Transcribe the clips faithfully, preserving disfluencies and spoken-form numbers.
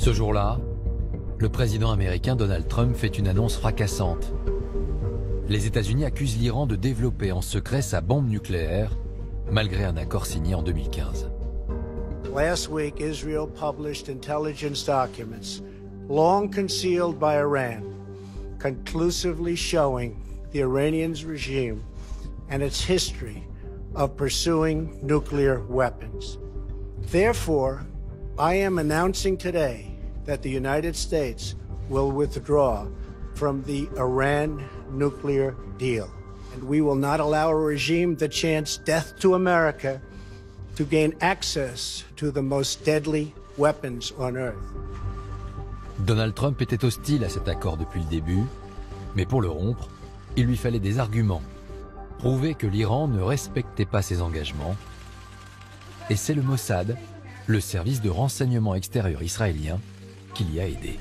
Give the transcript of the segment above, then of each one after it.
Ce jour-là, le président américain Donald Trump fait une annonce fracassante. Les États-Unis accusent l'Iran de développer en secret sa bombe nucléaire, malgré un accord signé en deux mille quinze. Last week, Israel published intelligence documents, long concealed by Iran, conclusively showing the Iranian regime and its history of pursuing nuclear weapons. Therefore, I am announcing today that the United States will withdraw from the Iran nuclear deal. And we will not allow a regime that chants death to America to gain access to the most deadly weapons on earth. Donald Trump était hostile à cet accord depuis le début, mais pour le rompre, il lui fallait des arguments. Prouver que l'Iran ne respectait pas ses engagements. Et c'est le Mossad, le service de renseignement extérieur israélien, qui l'y a aidé.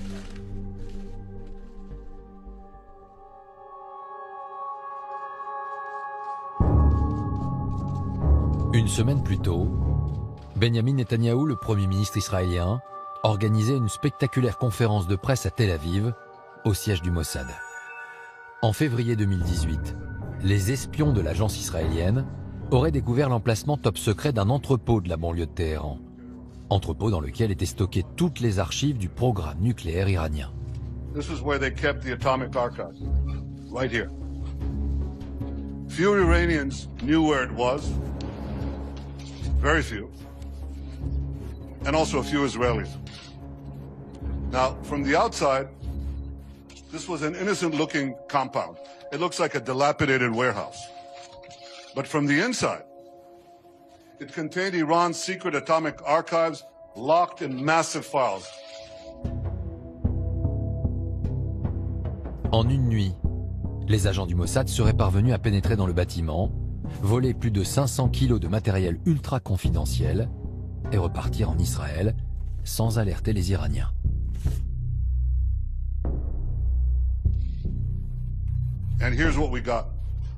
Une semaine plus tôt, Benjamin Netanyahou, le Premier ministre israélien, organisait une spectaculaire conférence de presse à Tel Aviv, au siège du Mossad. En février deux mille dix-huit, les espions de l'agence israélienne auraient découvert l'emplacement top secret d'un entrepôt de la banlieue de Téhéran. Entrepôt dans lequel étaient stockées toutes les archives du programme nucléaire iranien. This is where they kept the atomic archives, right here. Few Iranians knew where it was, very few, and also a few Israelis. Now, from the outside, this was an innocent-looking compound. It looks like a dilapidated warehouse. But from the inside, it contained Iran's secret atomic archives locked in massive files. En une nuit, les agents du Mossad seraient parvenus à pénétrer dans le bâtiment, voler plus de cinq cents kilos de matériel ultra confidentiel et repartir en Israël sans alerter les Iraniens. And here's what we got.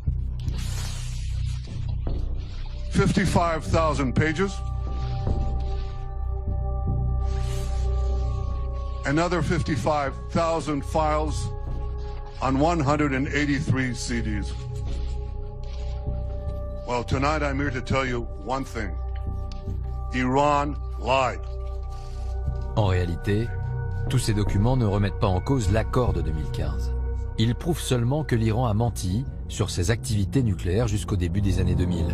fifty-five thousand pages. Another fifty-five thousand files on one hundred eighty-three C Ds. Well, tonight I'm here to tell you one thing. Iran lied. En réalité, tous ces documents ne remettent pas en cause l'accord de deux mille quinze. Ils prouvent seulement que l'Iran a menti sur ses activités nucléaires jusqu'au début des années deux mille.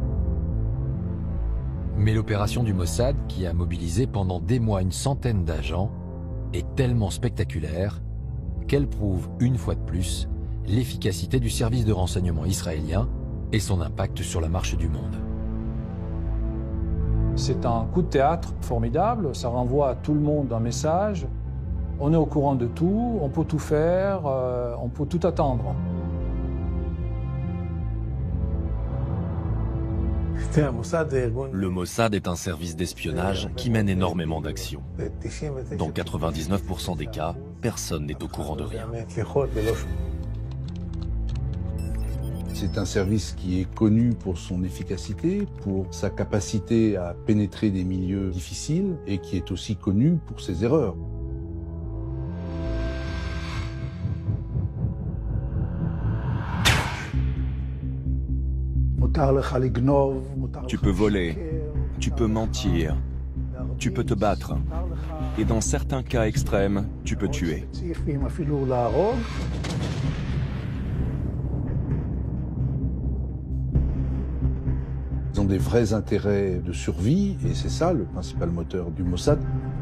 Mais l'opération du Mossad, qui a mobilisé pendant des mois une centaine d'agents, est tellement spectaculaire qu'elle prouve une fois de plus l'efficacité du service de renseignement israélien et son impact sur la marche du monde. C'est un coup de théâtre formidable, ça renvoie à tout le monde un message. On est au courant de tout, on peut tout faire, euh, on peut tout attendre. Le Mossad est un service d'espionnage qui mène énormément d'actions. Dans quatre-vingt-dix-neuf pour cent des cas, personne n'est au courant de rien. C'est un service qui est connu pour son efficacité, pour sa capacité à pénétrer des milieux difficiles et qui est aussi connu pour ses erreurs. Tu peux voler, tu peux mentir, tu peux te battre, et dans certains cas extrêmes, tu peux tuer. Ils ont des vrais intérêts de survie, et c'est ça le principal moteur du Mossad.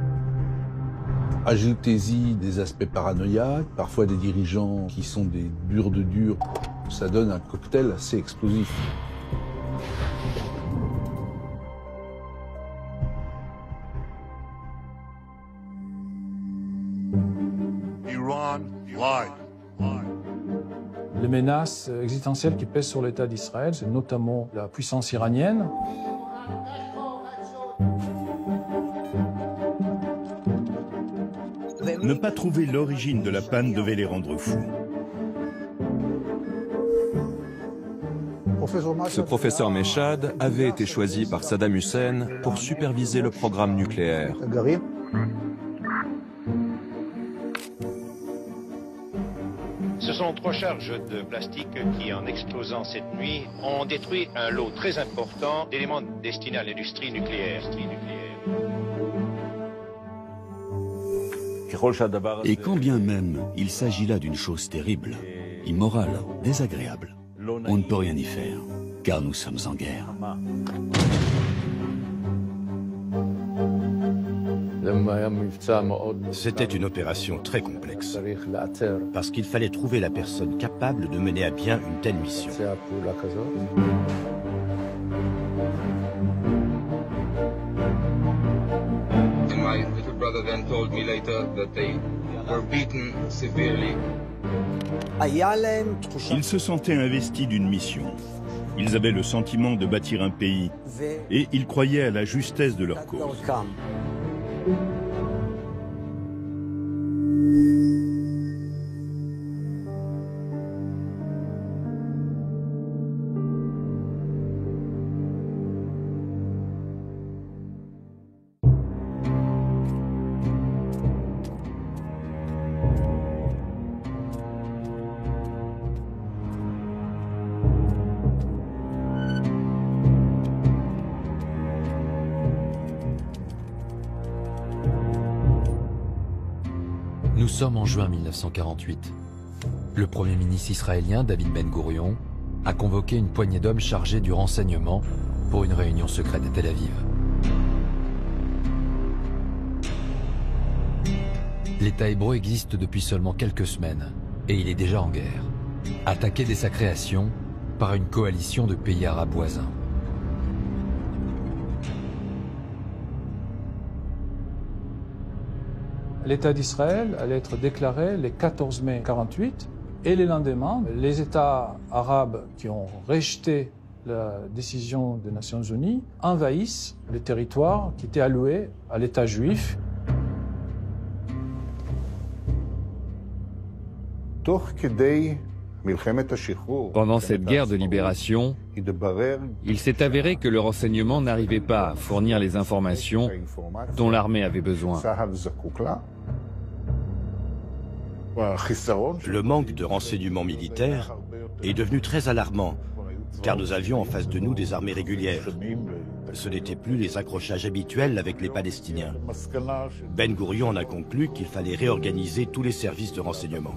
Ajoutez-y des aspects paranoïaques, parfois des dirigeants qui sont des durs de durs. Ça donne un cocktail assez explosif. Iran lied. Les menaces existentielles qui pèsent sur l'État d'Israël, c'est notamment la puissance iranienne. Ne pas trouver l'origine de la panne devait les rendre fous. Ce professeur Meshad avait été choisi par Saddam Hussein pour superviser le programme nucléaire. trois charges de plastique qui, en explosant cette nuit, ont détruit un lot très important d'éléments destinés à l'industrie nucléaire. Et quand bien même il s'agit là d'une chose terrible, immorale, désagréable, on ne peut rien y faire, car nous sommes en guerre. C'était une opération très complexe, parce qu'il fallait trouver la personne capable de mener à bien une telle mission. My little brother then told me later that they were beaten severely. Ils se sentaient investis d'une mission. Ils avaient le sentiment de bâtir un pays et ils croyaient à la justesse de leur cause. Nous sommes en juin mille neuf cent quarante-huit. Le Premier ministre israélien, David Ben Gourion, a convoqué une poignée d'hommes chargés du renseignement pour une réunion secrète à Tel Aviv. L'État hébreu existe depuis seulement quelques semaines et il est déjà en guerre, attaqué dès sa création par une coalition de pays arabes voisins. L'État d'Israël allait être déclaré le quatorze mai mille neuf cent quarante-huit et le lendemain, les États arabes qui ont rejeté la décision des Nations Unies envahissent le territoire qui était alloué à l'État juif. Pendant cette guerre de libération, il s'est avéré que le renseignement n'arrivait pas à fournir les informations dont l'armée avait besoin. Le manque de renseignements militaires est devenu très alarmant, car nous avions en face de nous des armées régulières. Ce n'étaient plus les accrochages habituels avec les Palestiniens. Ben Gourion en a conclu qu'il fallait réorganiser tous les services de renseignement.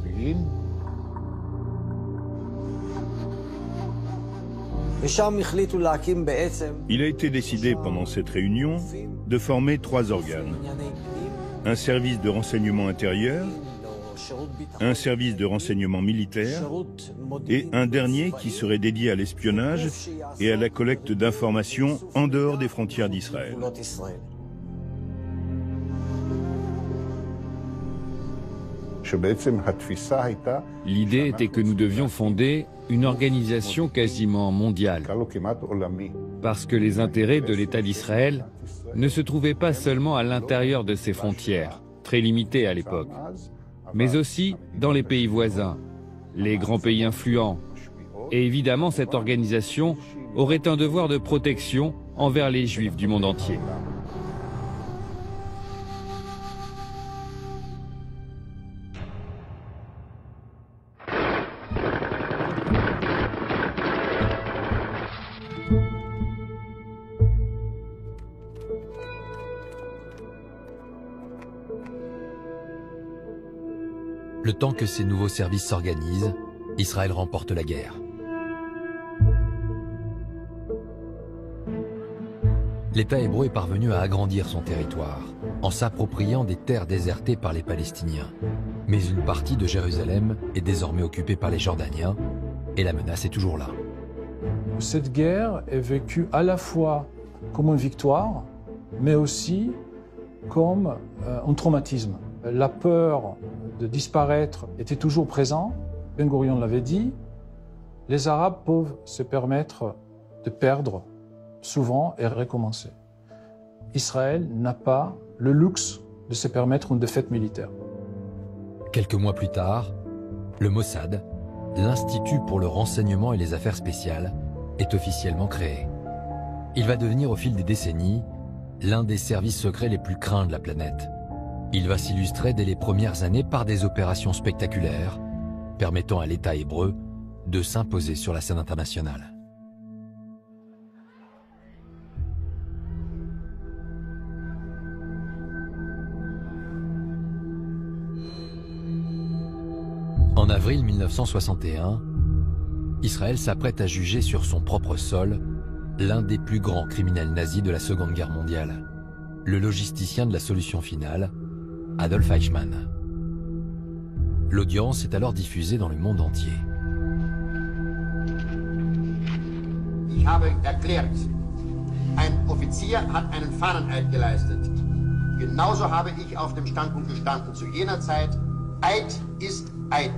Il a été décidé pendant cette réunion de former trois organes. Un service de renseignement intérieur, un service de renseignement militaire et un dernier qui serait dédié à l'espionnage et à la collecte d'informations en dehors des frontières d'Israël. L'idée était que nous devions fonder une organisation quasiment mondiale, parce que les intérêts de l'État d'Israël ne se trouvaient pas seulement à l'intérieur de ses frontières, très limitées à l'époque, mais aussi dans les pays voisins, les grands pays influents. Et évidemment, cette organisation aurait un devoir de protection envers les Juifs du monde entier. Le temps que ces nouveaux services s'organisent, Israël remporte la guerre. L'État hébreu est parvenu à agrandir son territoire, en s'appropriant des terres désertées par les Palestiniens. Mais une partie de Jérusalem est désormais occupée par les Jordaniens, et la menace est toujours là. Cette guerre est vécue à la fois comme une victoire, mais aussi comme euh, un traumatisme. La peur de disparaître était toujours présente. Ben Gourion l'avait dit, les Arabes peuvent se permettre de perdre souvent et recommencer. Israël n'a pas le luxe de se permettre une défaite militaire. Quelques mois plus tard, le Mossad, l'Institut pour le renseignement et les affaires spéciales, est officiellement créé. Il va devenir au fil des décennies l'un des services secrets les plus craints de la planète. Il va s'illustrer dès les premières années par des opérations spectaculaires, permettant à l'État hébreu de s'imposer sur la scène internationale. En avril mille neuf cent soixante et un, Israël s'apprête à juger sur son propre sol l'un des plus grands criminels nazis de la Seconde Guerre mondiale, le logisticien de la solution finale, Adolf Eichmann. L'audience est alors diffusée dans le monde entier. Ich habe erklärt, ein Offizier hat einen Fahneneid geleistet. Genauso habe ich auf dem Standpunkt gestanden zu jener Zeit. Eid ist Eid.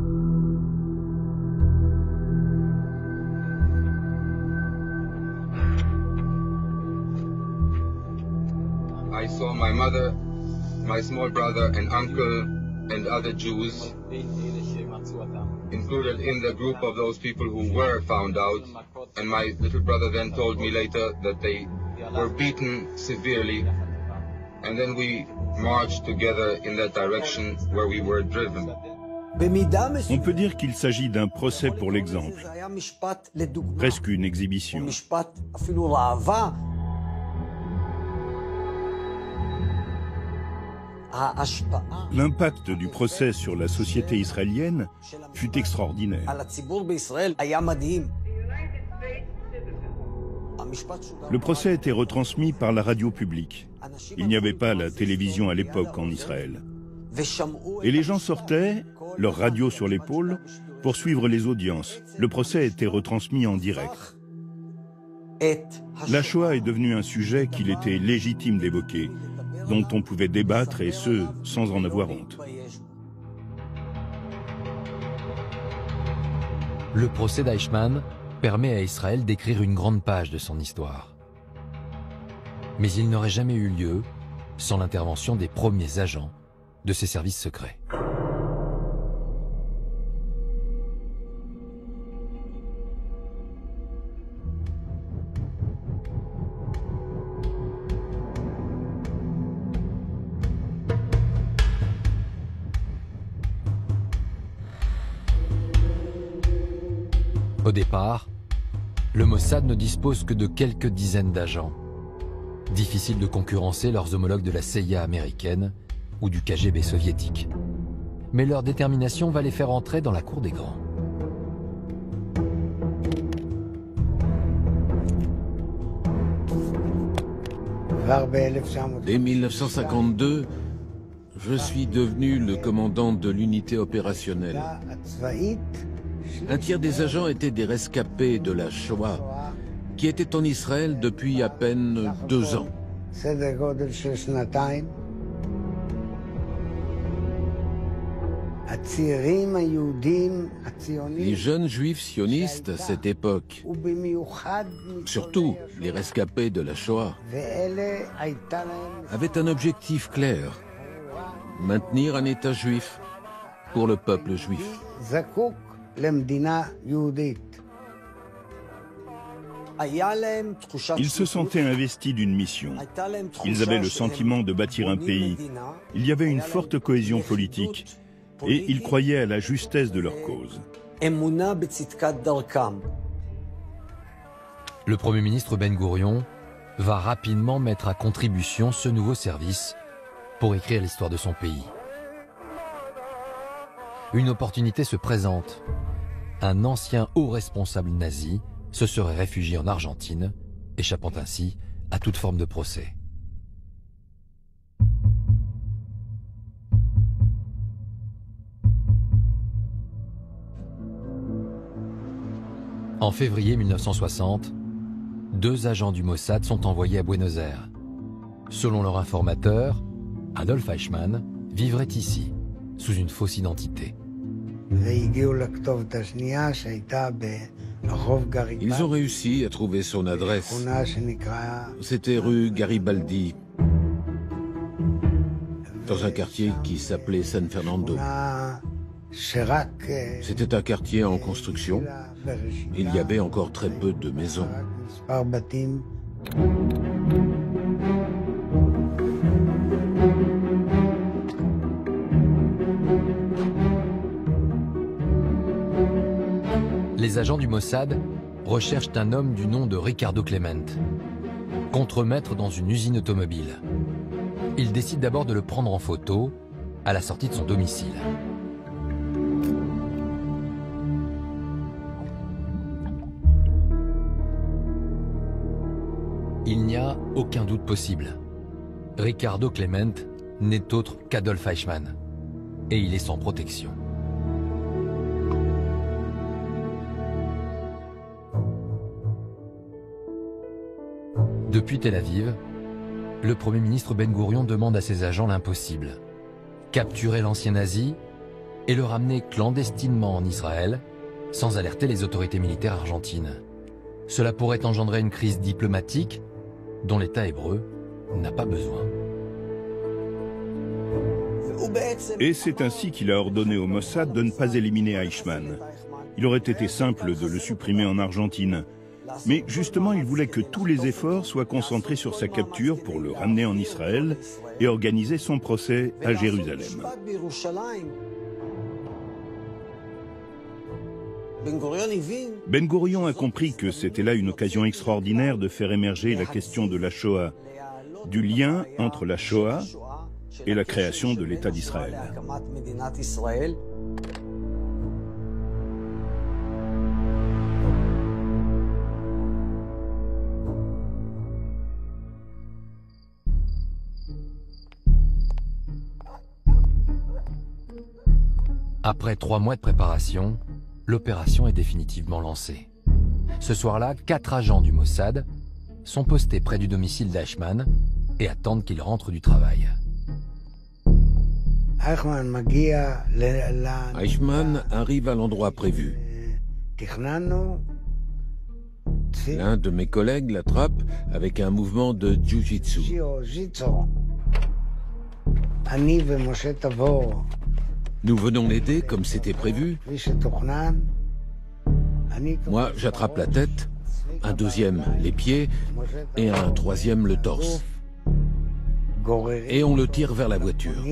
I saw my mother, my small brother and uncle and other Jews included in the group of those people who were found out, and my little brother then told me later that they were beaten severely, and then we marched together in that direction where we were driven. On peut dire qu'il s'agit d'un procès pour l'exemple, presque une exhibition. L'impact du procès sur la société israélienne fut extraordinaire. Le procès a été retransmis par la radio publique. Il n'y avait pas la télévision à l'époque en Israël. Et les gens sortaient, leur radio sur l'épaule, pour suivre les audiences. Le procès a été retransmis en direct. La Shoah est devenue un sujet qu'il était légitime d'évoquer, dont on pouvait débattre, et ce, sans en avoir honte. Le procès d'Eichmann permet à Israël d'écrire une grande page de son histoire. Mais il n'aurait jamais eu lieu sans l'intervention des premiers agents de ses services secrets. Au départ, le Mossad ne dispose que de quelques dizaines d'agents. Difficile de concurrencer leurs homologues de la C I A américaine ou du K G B soviétique. Mais leur détermination va les faire entrer dans la cour des grands. Dès mille neuf cent cinquante-deux, je suis devenu le commandant de l'unité opérationnelle. Un tiers des agents étaient des rescapés de la Shoah, qui étaient en Israël depuis à peine deux ans. Les jeunes juifs sionistes à cette époque, surtout les rescapés de la Shoah, avaient un objectif clair: maintenir un État juif pour le peuple juif. Ils se sentaient investis d'une mission. Ils avaient le sentiment de bâtir un pays. Il y avait une forte cohésion politique et ils croyaient à la justesse de leur cause. Le Premier ministre Ben Gourion va rapidement mettre à contribution ce nouveau service pour écrire l'histoire de son pays. Une opportunité se présente. Un ancien haut responsable nazi se serait réfugié en Argentine, échappant ainsi à toute forme de procès. En février mille neuf cent soixante, deux agents du Mossad sont envoyés à Buenos Aires. Selon leur informateur, Adolf Eichmann vivrait ici, sous une fausse identité. Ils ont réussi à trouver son adresse. C'était rue Garibaldi, dans un quartier qui s'appelait San Fernando. C'était un quartier en construction. Il y avait encore très peu de maisons. Les agents du Mossad recherchent un homme du nom de Ricardo Clement, contremaître dans une usine automobile. Ils décident d'abord de le prendre en photo à la sortie de son domicile. Il n'y a aucun doute possible. Ricardo Clement n'est autre qu'Adolf Eichmann, et il est sans protection. Depuis Tel Aviv, le Premier ministre Ben Gourion demande à ses agents l'impossible. Capturer l'ancien nazi et le ramener clandestinement en Israël, sans alerter les autorités militaires argentines. Cela pourrait engendrer une crise diplomatique dont l'État hébreu n'a pas besoin. Et c'est ainsi qu'il a ordonné au Mossad de ne pas éliminer Eichmann. Il aurait été simple de le supprimer en Argentine. Mais justement, il voulait que tous les efforts soient concentrés sur sa capture pour le ramener en Israël et organiser son procès à Jérusalem. Ben Gourion a compris que c'était là une occasion extraordinaire de faire émerger la question de la Shoah, du lien entre la Shoah et la création de l'État d'Israël. Après trois mois de préparation, l'opération est définitivement lancée. Ce soir-là, quatre agents du Mossad sont postés près du domicile d'Eichmann et attendent qu'il rentre du travail. Eichmann arrive à l'endroit prévu. L'un de mes collègues l'attrape avec un mouvement de jiu-jitsu. Nous venons l'aider comme c'était prévu. Moi, j'attrape la tête, un deuxième les pieds et un troisième le torse. Et on le tire vers la voiture.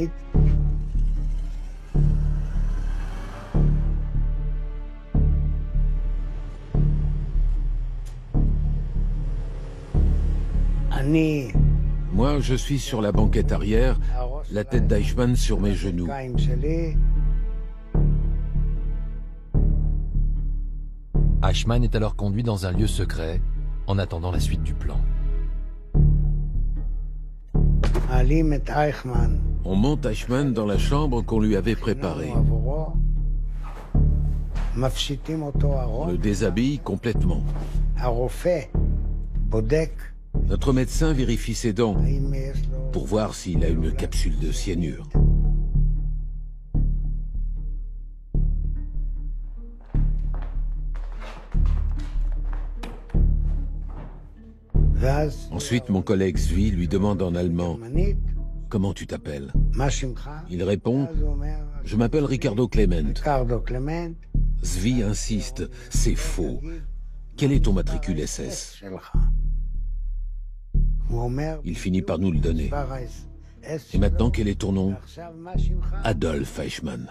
Moi, je suis sur la banquette arrière, la tête d'Eichmann sur mes genoux. Eichmann est alors conduit dans un lieu secret, en attendant la suite du plan. On monte Eichmann dans la chambre qu'on lui avait préparée. On le déshabille complètement. Notre médecin vérifie ses dents pour voir s'il a une capsule de cyanure. Ensuite, mon collègue Zvi lui demande en allemand « Comment tu t'appelles » Il répond « Je m'appelle Ricardo Clement ». Zvi insiste « C'est faux. Quel est ton matricule S S » Il finit par nous le donner. Et maintenant, quel est ton nom? Adolf Eichmann.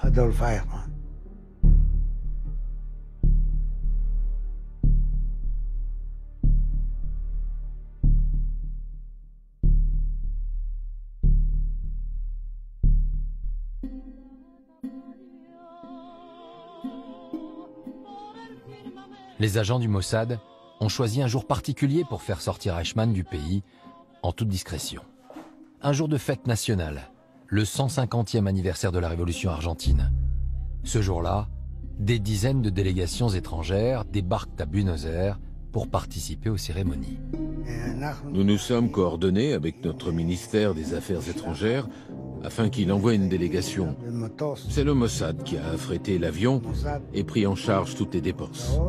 Les agents du Mossad ont choisi un jour particulier pour faire sortir Eichmann du pays en toute discrétion. Un jour de fête nationale, le cent cinquantième anniversaire de la Révolution argentine. Ce jour-là, des dizaines de délégations étrangères débarquent à Buenos Aires pour participer aux cérémonies. Nous nous sommes coordonnés avec notre ministère des Affaires étrangères afin qu'il envoie une délégation. C'est le Mossad qui a affrété l'avion et pris en charge toutes les dépenses.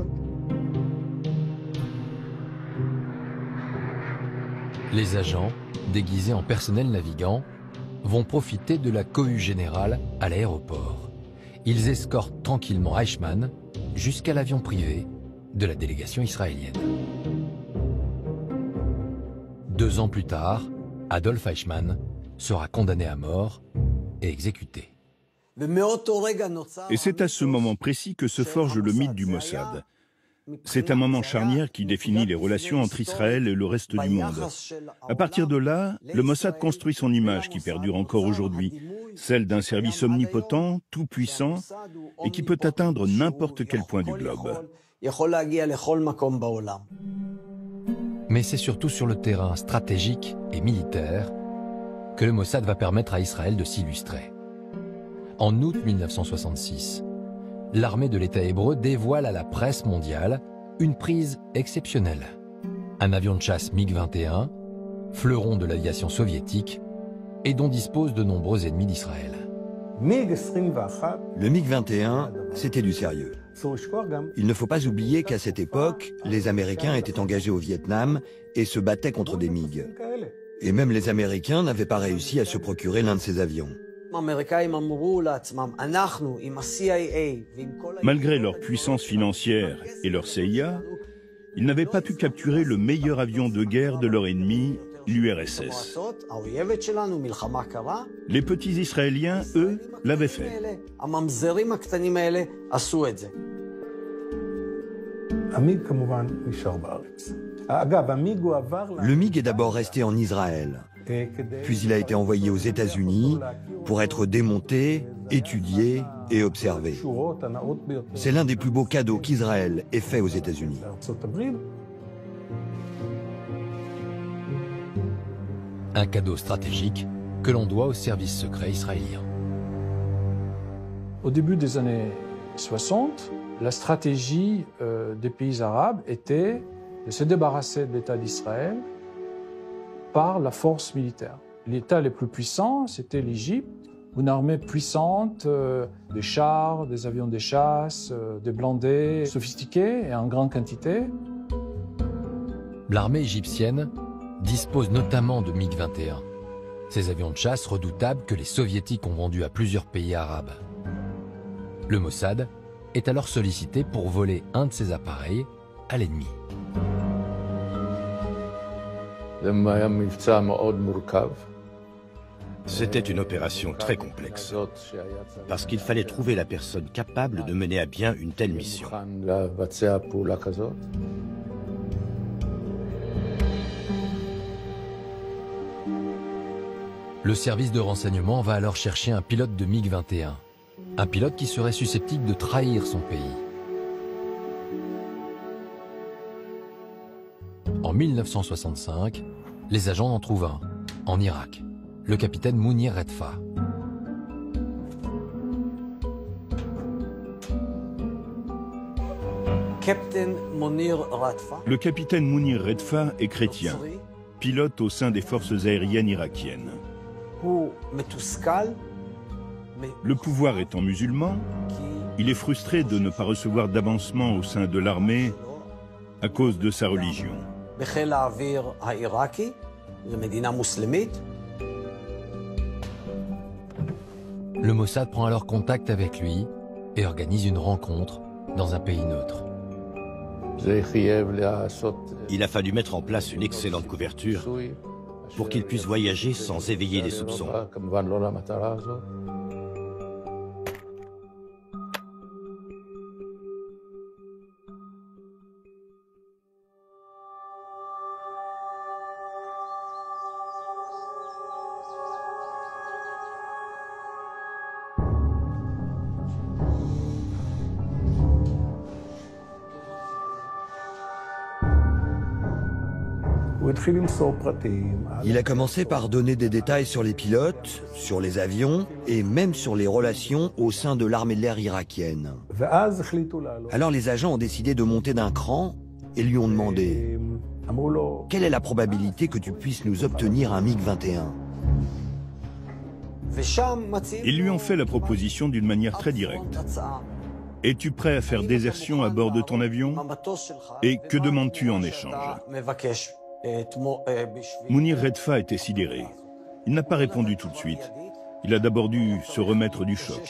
Les agents, déguisés en personnel navigant, vont profiter de la cohue générale à l'aéroport. Ils escortent tranquillement Eichmann jusqu'à l'avion privé de la délégation israélienne. Deux ans plus tard, Adolf Eichmann sera condamné à mort et exécuté. Et c'est à ce moment précis que se forge le mythe du Mossad. C'est un moment charnière qui définit les relations entre Israël et le reste du monde. À partir de là, le Mossad construit son image qui perdure encore aujourd'hui, celle d'un service omnipotent, tout-puissant et qui peut atteindre n'importe quel point du globe. Mais c'est surtout sur le terrain stratégique et militaire que le Mossad va permettre à Israël de s'illustrer. En août mille neuf cent soixante-six, l'armée de l'État hébreu dévoile à la presse mondiale une prise exceptionnelle. Un avion de chasse MiG vingt et un, fleuron de l'aviation soviétique, et dont disposent de nombreux ennemis d'Israël. Le MiG vingt et un, c'était du sérieux. Il ne faut pas oublier qu'à cette époque, les Américains étaient engagés au Vietnam et se battaient contre des MiG. Et même les Américains n'avaient pas réussi à se procurer l'un de ces avions. Malgré leur puissance financière et leur C I A, ils n'avaient pas pu capturer le meilleur avion de guerre de leur ennemi, l'U R S S. Les petits Israéliens, eux, l'avaient fait. Le MiG est d'abord resté en Israël, puis il a été envoyé aux États-Unis pour être démonté, étudié et observé. C'est l'un des plus beaux cadeaux qu'Israël ait fait aux États-Unis. Un cadeau stratégique que l'on doit au service secret israélien. Au début des années soixante, la stratégie euh, des pays arabes était de se débarrasser de l'État d'Israël par la force militaire. L'État le plus puissant, c'était l'Égypte, une armée puissante, euh, des chars, des avions de chasse, euh, des blindés sophistiqués et en grande quantité. L'armée égyptienne dispose notamment de MiG vingt et un, ces avions de chasse redoutables que les soviétiques ont vendus à plusieurs pays arabes. Le Mossad est alors sollicité pour voler un de ces appareils à l'ennemi. C'était une opération très complexe, parce qu'il fallait trouver la personne capable de mener à bien une telle mission. Le service de renseignement va alors chercher un pilote de MiG vingt et un, un pilote qui serait susceptible de trahir son pays. En mille neuf cent soixante-cinq, les agents en trouvent un, en Irak, le capitaine Mounir Redfa. Le capitaine Mounir Redfa est chrétien, pilote au sein des forces aériennes irakiennes. Le pouvoir étant musulman, il est frustré de ne pas recevoir d'avancement au sein de l'armée à cause de sa religion. Le Mossad prend alors contact avec lui et organise une rencontre dans un pays neutre. Il a fallu mettre en place une excellente couverture pour qu'il puisse voyager sans éveiller les soupçons. Il a commencé par donner des détails sur les pilotes, sur les avions et même sur les relations au sein de l'armée de l'air irakienne. Alors les agents ont décidé de monter d'un cran et lui ont demandé « Quelle est la probabilité que tu puisses nous obtenir un MiG vingt et un ?» Ils lui ont fait la proposition d'une manière très directe. « Es-tu prêt à faire désertion à bord de ton avion? Et que demandes-tu en échange ?» Mounir Redfa était sidéré. Il n'a pas répondu tout de suite. Il a d'abord dû se remettre du choc.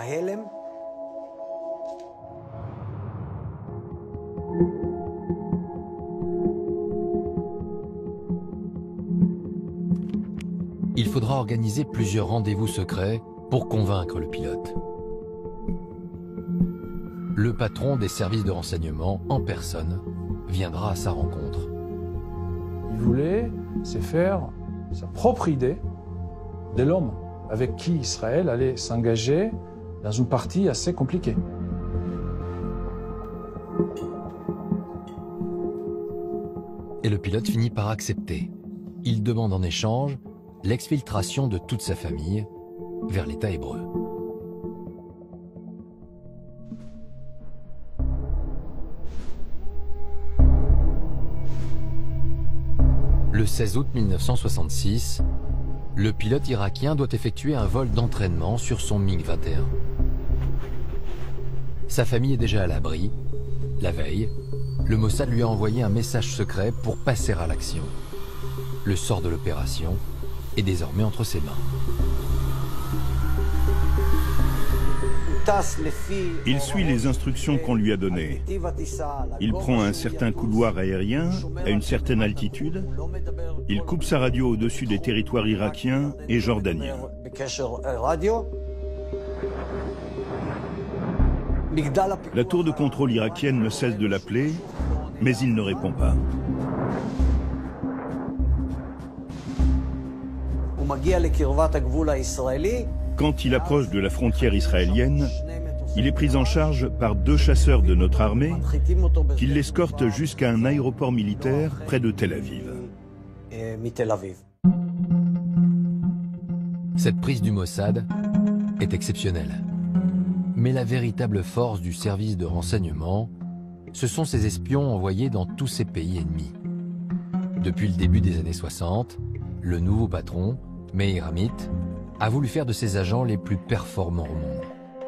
Il faudra organiser plusieurs rendez-vous secrets pour convaincre le pilote. le patron des services de renseignement en personne viendra à sa rencontre. Il voulait se faire sa propre idée de l'homme avec qui Israël allait s'engager dans une partie assez compliquée. Et le pilote finit par accepter. Il demande en échange l'exfiltration de toute sa famille vers l'État hébreu. Le seize août mille neuf cent soixante-six, le pilote irakien doit effectuer un vol d'entraînement sur son MiG vingt et un. Sa famille est déjà à l'abri. La veille, le Mossad lui a envoyé un message secret pour passer à l'action. Le sort de l'opération est désormais entre ses mains. Il suit les instructions qu'on lui a données. Il prend un certain couloir aérien à une certaine altitude. Il coupe sa radio au-dessus des territoires irakiens et jordaniens. La tour de contrôle irakienne ne cesse de l'appeler, mais il ne répond pas. Quand il approche de la frontière israélienne, il est pris en charge par deux chasseurs de notre armée qui l'escortent jusqu'à un aéroport militaire près de Tel Aviv. Cette prise du Mossad est exceptionnelle. Mais la véritable force du service de renseignement, ce sont ces espions envoyés dans tous ces pays ennemis. Depuis le début des années soixante, le nouveau patron, Meir Amit, a voulu faire de ses agents les plus performants au monde.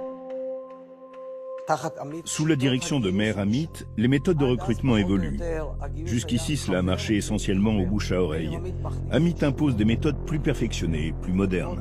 Sous la direction de Meir Amit, les méthodes de recrutement évoluent. Jusqu'ici, cela a marché essentiellement au bouche à oreille. Amit impose des méthodes plus perfectionnées, plus modernes.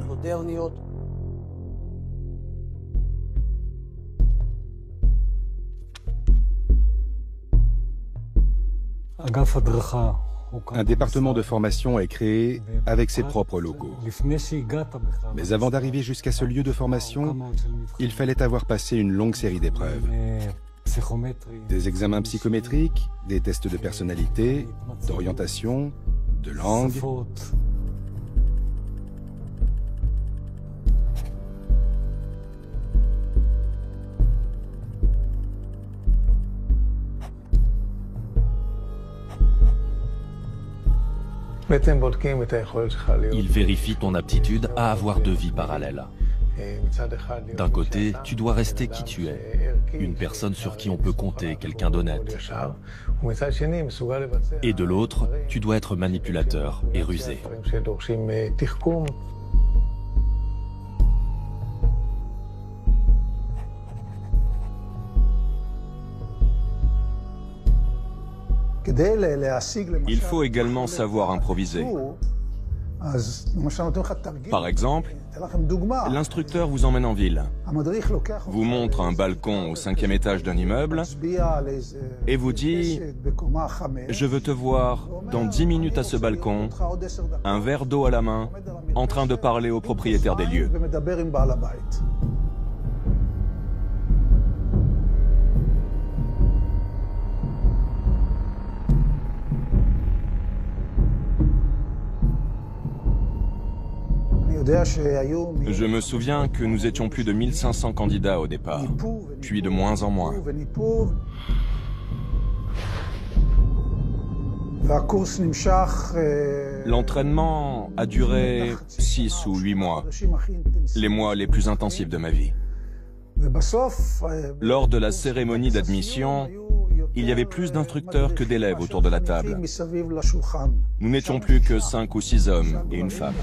Un département de formation est créé avec ses propres locaux. Mais avant d'arriver jusqu'à ce lieu de formation, il fallait avoir passé une longue série d'épreuves. Des examens psychométriques, des tests de personnalité, d'orientation, de langue. Il vérifie ton aptitude à avoir deux vies parallèles. D'un côté, tu dois rester qui tu es, une personne sur qui on peut compter, quelqu'un d'honnête. Et de l'autre, tu dois être manipulateur et rusé. Il faut également savoir improviser. Par exemple, l'instructeur vous emmène en ville, vous montre un balcon au cinquième étage d'un immeuble et vous dit « Je veux te voir dans dix minutes à ce balcon, un verre d'eau à la main, en train de parler au propriétaire des lieux. » Je me souviens que nous étions plus de mille cinq cents candidats au départ, puis de moins en moins. L'entraînement a duré six ou huit mois, les mois les plus intensifs de ma vie. Lors de la cérémonie d'admission, il y avait plus d'instructeurs que d'élèves autour de la table. Nous n'étions plus que cinq ou six hommes et une femme.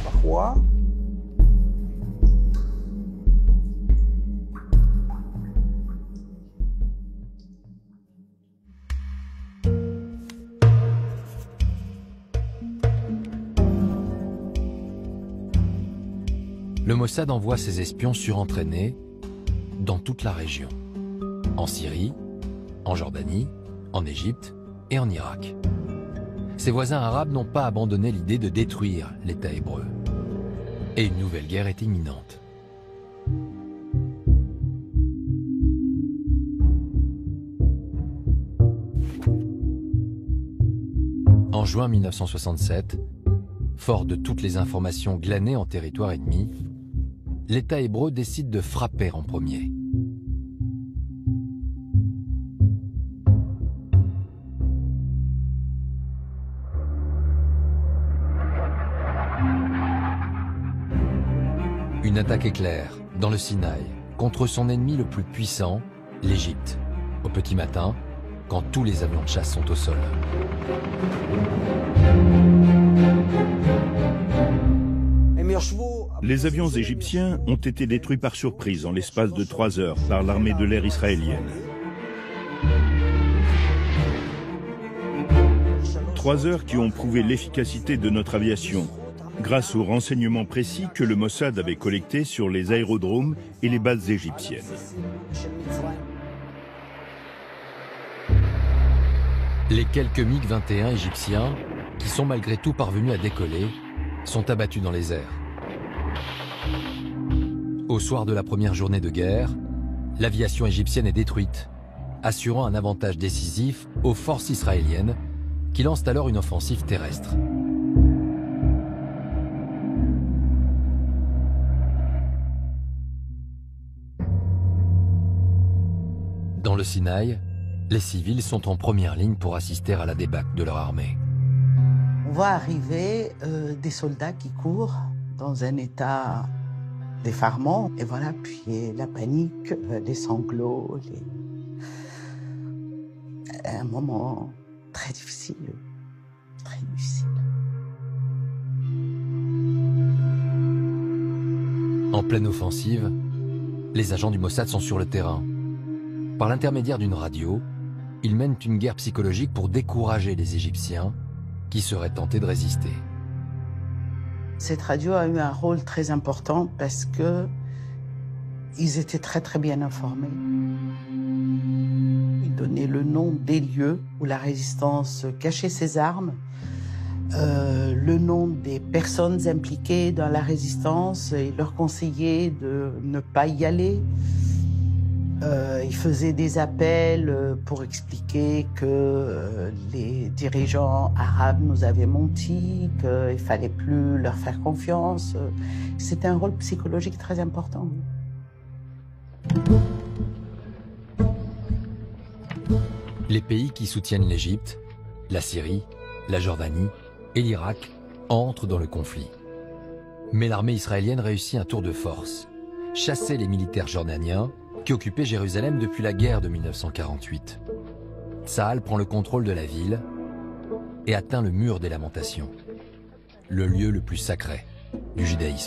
Le Mossad envoie ses espions surentraînés dans toute la région. En Syrie, en Jordanie, en Égypte et en Irak. Ses voisins arabes n'ont pas abandonné l'idée de détruire l'État hébreu. Et une nouvelle guerre est imminente. En juin mille neuf cent soixante-sept, fort de toutes les informations glanées en territoire ennemi, l'État hébreu décide de frapper en premier. Une attaque éclair, dans le Sinaï, contre son ennemi le plus puissant, l'Égypte, au petit matin, quand tous les avions de chasse sont au sol. Les avions égyptiens ont été détruits par surprise en l'espace de trois heures par l'armée de l'air israélienne. Trois heures qui ont prouvé l'efficacité de notre aviation, grâce aux renseignements précis que le Mossad avait collectés sur les aérodromes et les bases égyptiennes. Les quelques MiG vingt et un égyptiens, qui sont malgré tout parvenus à décoller, sont abattus dans les airs. Au soir de la première journée de guerre, l'aviation égyptienne est détruite, assurant un avantage décisif aux forces israéliennes, qui lancent alors une offensive terrestre. Dans le Sinaï, les civils sont en première ligne pour assister à la débâcle de leur armée. On voit arriver euh, des soldats qui courent dans un état d'effarement. Et voilà, puis la panique, euh, les sanglots, les... un moment très difficile, très difficile. En pleine offensive, les agents du Mossad sont sur le terrain. Par l'intermédiaire d'une radio, ils mènent une guerre psychologique pour décourager les Égyptiens qui seraient tentés de résister. Cette radio a eu un rôle très important parce que ils étaient très très bien informés. Ils donnaient le nom des lieux où la résistance cachait ses armes, euh, le nom des personnes impliquées dans la résistance et leur conseillaient de ne pas y aller. Euh, il faisait des appels pour expliquer que euh, les dirigeants arabes nous avaient menti, qu'il ne fallait plus leur faire confiance. C'était un rôle psychologique très important. Les pays qui soutiennent l'Égypte, la Syrie, la Jordanie et l'Irak entrent dans le conflit. Mais l'armée israélienne réussit un tour de force, chasser les militaires jordaniens qui occupaient Jérusalem depuis la guerre de mille neuf cent quarante-huit. Tsahal prend le contrôle de la ville et atteint le mur des lamentations, le lieu le plus sacré du judaïsme.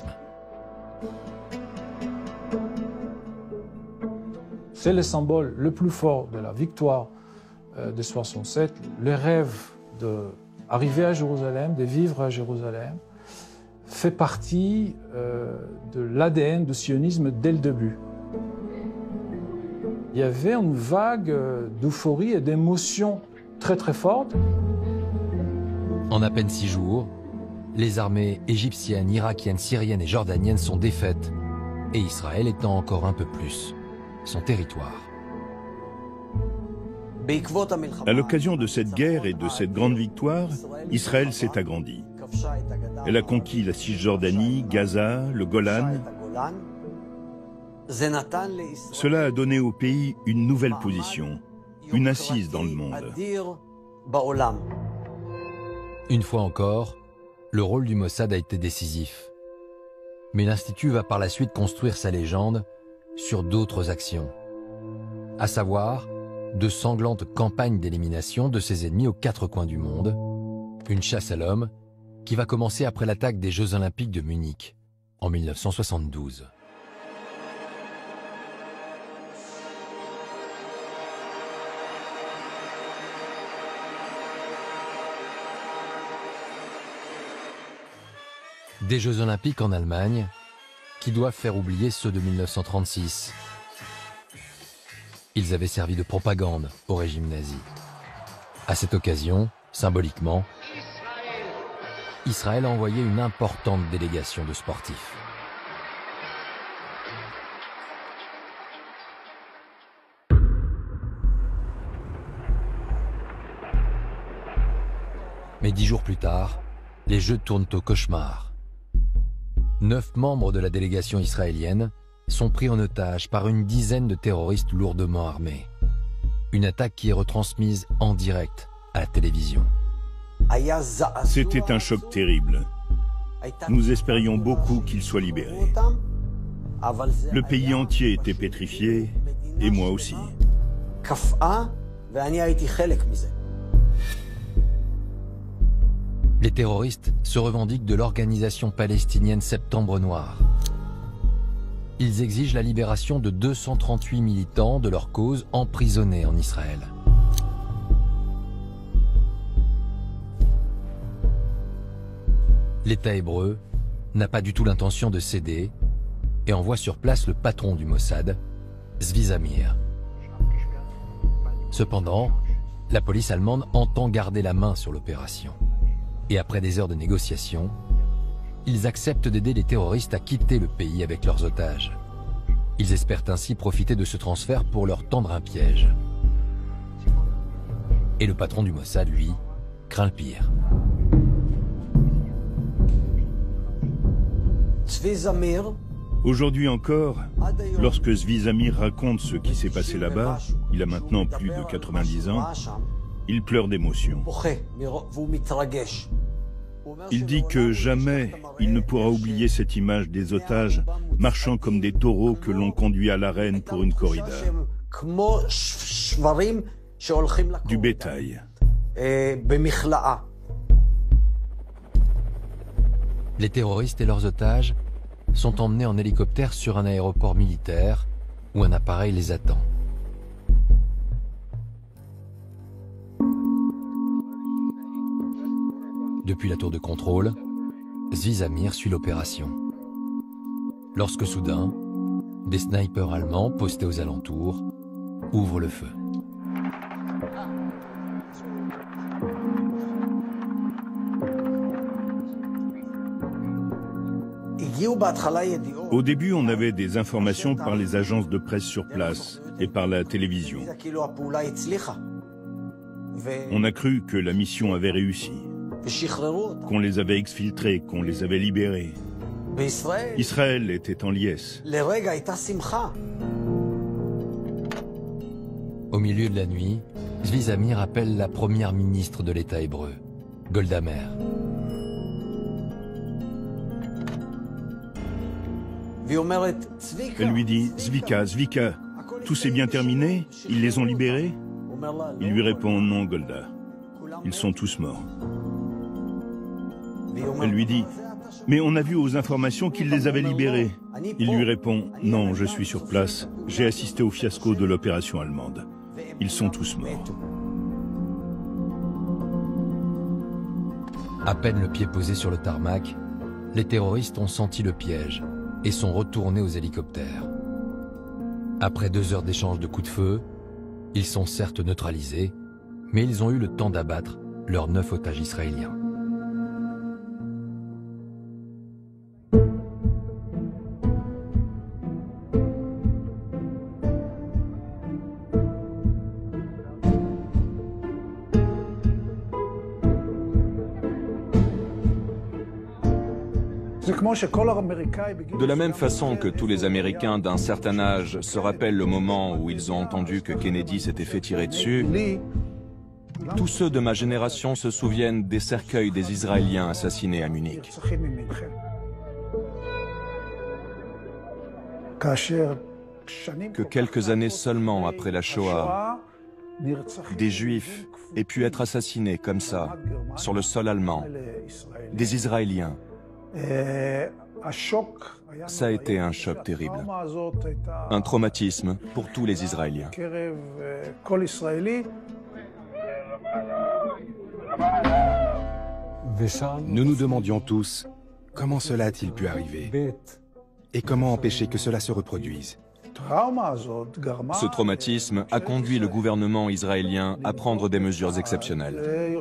C'est le symbole le plus fort de la victoire de soixante-sept, le rêve d'arriver à Jérusalem, de vivre à Jérusalem, fait partie euh, de l'A D N du sionisme dès le début. Il y avait une vague d'euphorie et d'émotions très très forte. En à peine six jours, les armées égyptiennes, irakiennes, syriennes et jordaniennes sont défaites, et Israël étend encore un peu plus son territoire. À l'occasion de cette guerre et de cette grande victoire, Israël s'est agrandi. Elle a conquis la Cisjordanie, Gaza, le Golan. Cela a donné au pays une nouvelle position, une assise dans le monde. Une fois encore, le rôle du Mossad a été décisif. Mais l'Institut va par la suite construire sa légende sur d'autres actions, à savoir de sanglantes campagnes d'élimination de ses ennemis aux quatre coins du monde, une chasse à l'homme qui va commencer après l'attaque des Jeux Olympiques de Munich en mille neuf cent soixante-douze. Des Jeux Olympiques en Allemagne qui doivent faire oublier ceux de mille neuf cent trente-six. Ils avaient servi de propagande au régime nazi. À cette occasion, symboliquement, Israël a envoyé une importante délégation de sportifs. Mais dix jours plus tard, les jeux tournent au cauchemar. Neuf membres de la délégation israélienne sont pris en otage par une dizaine de terroristes lourdement armés. Une attaque qui est retransmise en direct à la télévision. C'était un choc terrible. Nous espérions beaucoup qu'ils soient libérés. Le pays entier était pétrifié, et moi aussi. Les terroristes se revendiquent de l'organisation palestinienne Septembre Noir. Ils exigent la libération de deux cent trente-huit militants de leur cause emprisonnés en Israël. L'État hébreu n'a pas du tout l'intention de céder et envoie sur place le patron du Mossad, Zvi Zamir. Cependant, la police allemande entend garder la main sur l'opération. Et après des heures de négociations, ils acceptent d'aider les terroristes à quitter le pays avec leurs otages. Ils espèrent ainsi profiter de ce transfert pour leur tendre un piège. Et le patron du Mossad, lui, craint le pire. Aujourd'hui encore, lorsque Zvi Zamir raconte ce qui s'est passé là-bas, il a maintenant plus de quatre-vingt-dix ans, il pleure d'émotion. Il dit que jamais il ne pourra oublier cette image des otages marchant comme des taureaux que l'on conduit à l'arène pour une corrida. Du bétail. Les terroristes et leurs otages sont emmenés en hélicoptère sur un aéroport militaire où un appareil les attend. Depuis la tour de contrôle, Zvi Zamir suit l'opération. Lorsque soudain, des snipers allemands postés aux alentours ouvrent le feu. Au début, on avait des informations par les agences de presse sur place et par la télévision. On a cru que la mission avait réussi, qu'on les avait exfiltrés, qu'on les avait libérés. Israël était en liesse. Au milieu de la nuit, Zvi Zamir appelle la première ministre de l'État hébreu, Golda Meir. Elle lui dit « Zvika, Zvika, tout s'est bien terminé? Ils les ont libérés ?» Il lui répond « Non, Golda, ils sont tous morts. » Elle lui dit « Mais on a vu aux informations qu'ils les avaient libérés. » Il lui répond « Non, je suis sur place, j'ai assisté au fiasco de l'opération allemande. Ils sont tous morts. » À peine le pied posé sur le tarmac, les terroristes ont senti le piège et sont retournés aux hélicoptères. Après deux heures d'échange de coups de feu, ils sont certes neutralisés, mais ils ont eu le temps d'abattre leurs neuf otages israéliens. De la même façon que tous les Américains d'un certain âge se rappellent le moment où ils ont entendu que Kennedy s'était fait tirer dessus, tous ceux de ma génération se souviennent des cercueils des Israéliens assassinés à Munich. Que quelques années seulement après la Shoah, des Juifs aient pu être assassinés comme ça, sur le sol allemand, des Israéliens. Ça a été un choc terrible, un traumatisme pour tous les Israéliens. Nous nous demandions tous comment cela a-t-il pu arriver et comment empêcher que cela se reproduise. Ce traumatisme a conduit le gouvernement israélien à prendre des mesures exceptionnelles.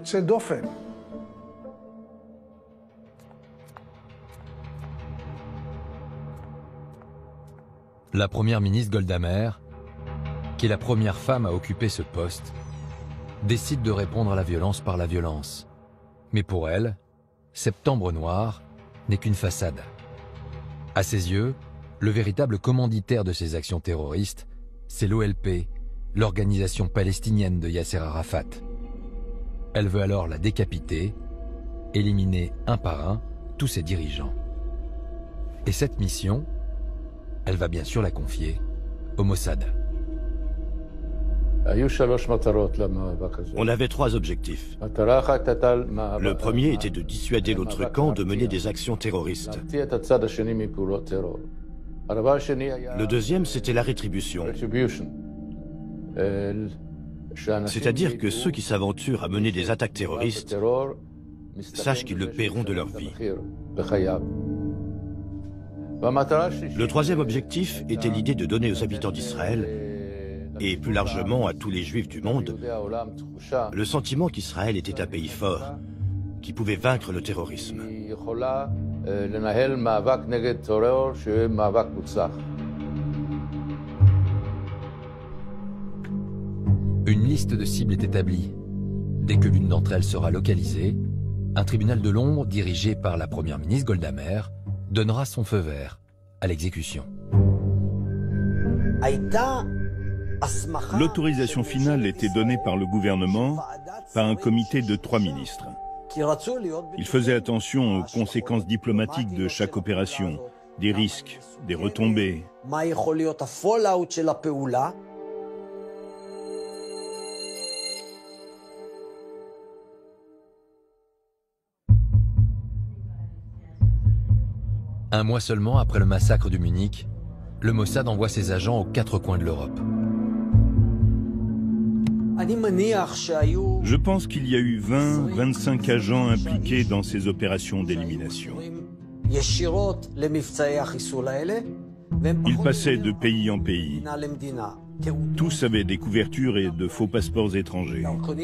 La première ministre Golda Meir, qui est la première femme à occuper ce poste, décide de répondre à la violence par la violence Mais pour elle, Septembre Noir n'est qu'une façade. À ses yeux, le véritable commanditaire de ces actions terroristes, c'est l'O L P, l'organisation palestinienne de Yasser Arafat. Elle veut alors la décapiter, éliminer un par un tous ses dirigeants. Et cette mission, elle va bien sûr la confier au Mossad. On avait trois objectifs. Le premier était de dissuader l'autre camp de mener des actions terroristes. Le deuxième, c'était la rétribution. C'est-à-dire que ceux qui s'aventurent à mener des attaques terroristes sachent qu'ils le paieront de leur vie. Le troisième objectif était l'idée de donner aux habitants d'Israël, et plus largement à tous les Juifs du monde, le sentiment qu'Israël était un pays fort, qui pouvait vaincre le terrorisme. Une liste de cibles est établie. Dès que l'une d'entre elles sera localisée, un tribunal de Londres, dirigé par la première ministre Golda Meir, donnera son feu vert à l'exécution. L'autorisation finale était donnée par le gouvernement, par un comité de trois ministres. Ils faisaient attention aux conséquences diplomatiques de chaque opération, des risques, des retombées. Un mois seulement après le massacre de Munich, le Mossad envoie ses agents aux quatre coins de l'Europe. Je pense qu'il y a eu vingt à vingt-cinq agents impliqués dans ces opérations d'élimination. Ils passaient de pays en pays. Tous avaient des couvertures et de faux passeports étrangers.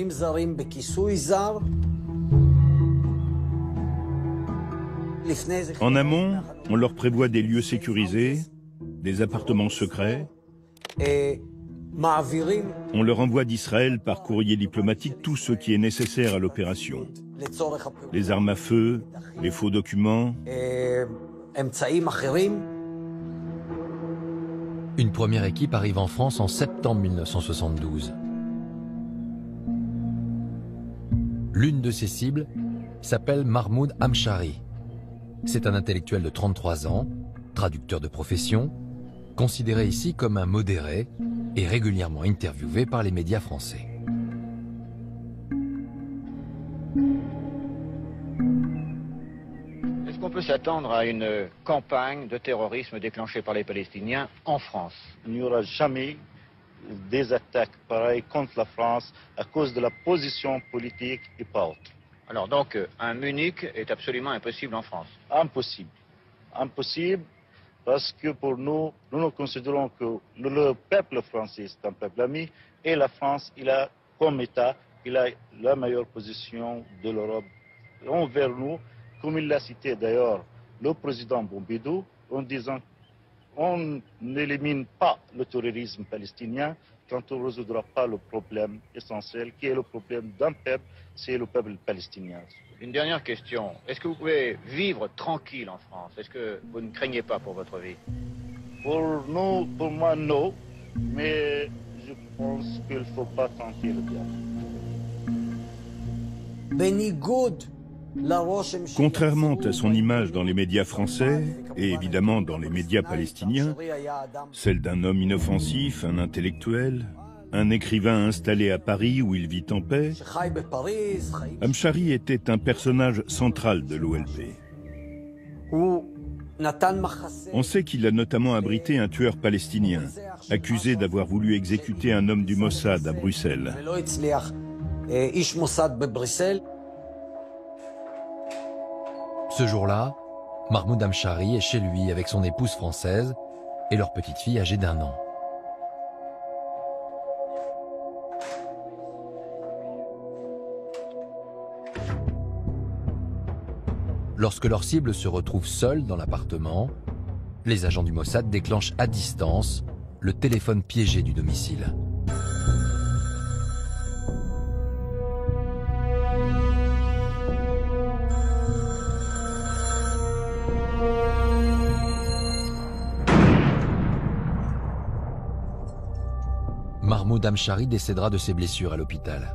En amont, on leur prévoit des lieux sécurisés, des appartements secrets. On leur envoie d'Israël par courrier diplomatique tout ce qui est nécessaire à l'opération. Les armes à feu, les faux documents. Une première équipe arrive en France en septembre mille neuf cent soixante-douze. L'une de ces cibles s'appelle Mahmoud Hamshari. C'est un intellectuel de trente-trois ans, traducteur de profession, considéré ici comme un modéré et régulièrement interviewé par les médias français. Est-ce qu'on peut s'attendre à une campagne de terrorisme déclenchée par les Palestiniens en France? Il n'y aura jamais des attaques pareilles contre la France à cause de la position politique et pas autre. Alors donc, un Munich est absolument impossible en France? Impossible. Impossible parce que pour nous, nous nous considérons que le peuple français est un peuple ami et la France, il a comme État, il a la meilleure position de l'Europe envers nous, comme il l'a cité d'ailleurs le président Pompidou, en disant on n'élimine pas le terrorisme palestinien quand on ne résoudra pas le problème essentiel, qui est le problème d'un peuple, c'est le peuple palestinien. Une dernière question. Est-ce que vous pouvez vivre tranquille en France? Est-ce que vous ne craignez pas pour votre vie? Pour nous, pour moi, non. Mais je pense qu'il ne faut pas tenter le diable. Contrairement à son image dans les médias français, et évidemment dans les médias palestiniens, celle d'un homme inoffensif, un intellectuel, un écrivain installé à Paris où il vit en paix, Hamshari était un personnage central de l'O L P. On sait qu'il a notamment abrité un tueur palestinien, accusé d'avoir voulu exécuter un homme du Mossad à Bruxelles. Ce jour-là, Mahmoud Hamshari est chez lui avec son épouse française et leur petite fille âgée d'un an. Lorsque leur cible se retrouve seule dans l'appartement, les agents du Mossad déclenchent à distance le téléphone piégé du domicile. Mahmoud Amshari décédera de ses blessures à l'hôpital.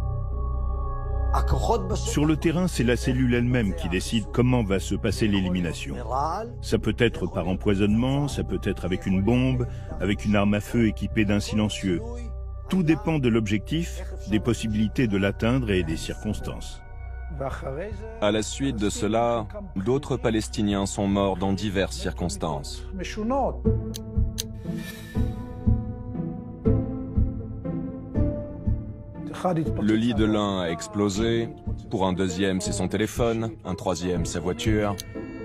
Sur le terrain, c'est la cellule elle-même qui décide comment va se passer l'élimination. Ça peut être par empoisonnement, ça peut être avec une bombe, avec une arme à feu équipée d'un silencieux. Tout dépend de l'objectif, des possibilités de l'atteindre et des circonstances. À la suite de cela, d'autres Palestiniens sont morts dans diverses circonstances. Le lit de l'un a explosé, pour un deuxième c'est son téléphone, un troisième sa voiture.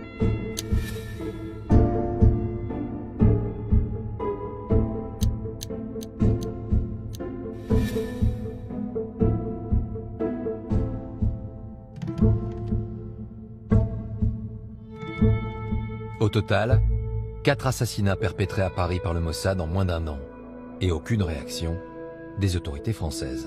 Au total, quatre assassinats perpétrés à Paris par le Mossad en moins d'un an, et aucune réaction des autorités françaises.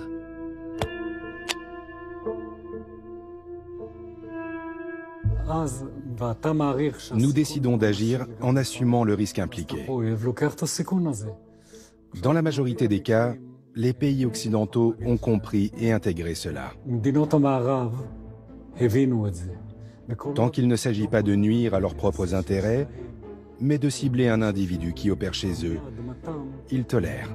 Nous décidons d'agir en assumant le risque impliqué. Dans la majorité des cas, les pays occidentaux ont compris et intégré cela. Tant qu'il ne s'agit pas de nuire à leurs propres intérêts, mais de cibler un individu qui opère chez eux, ils tolèrent.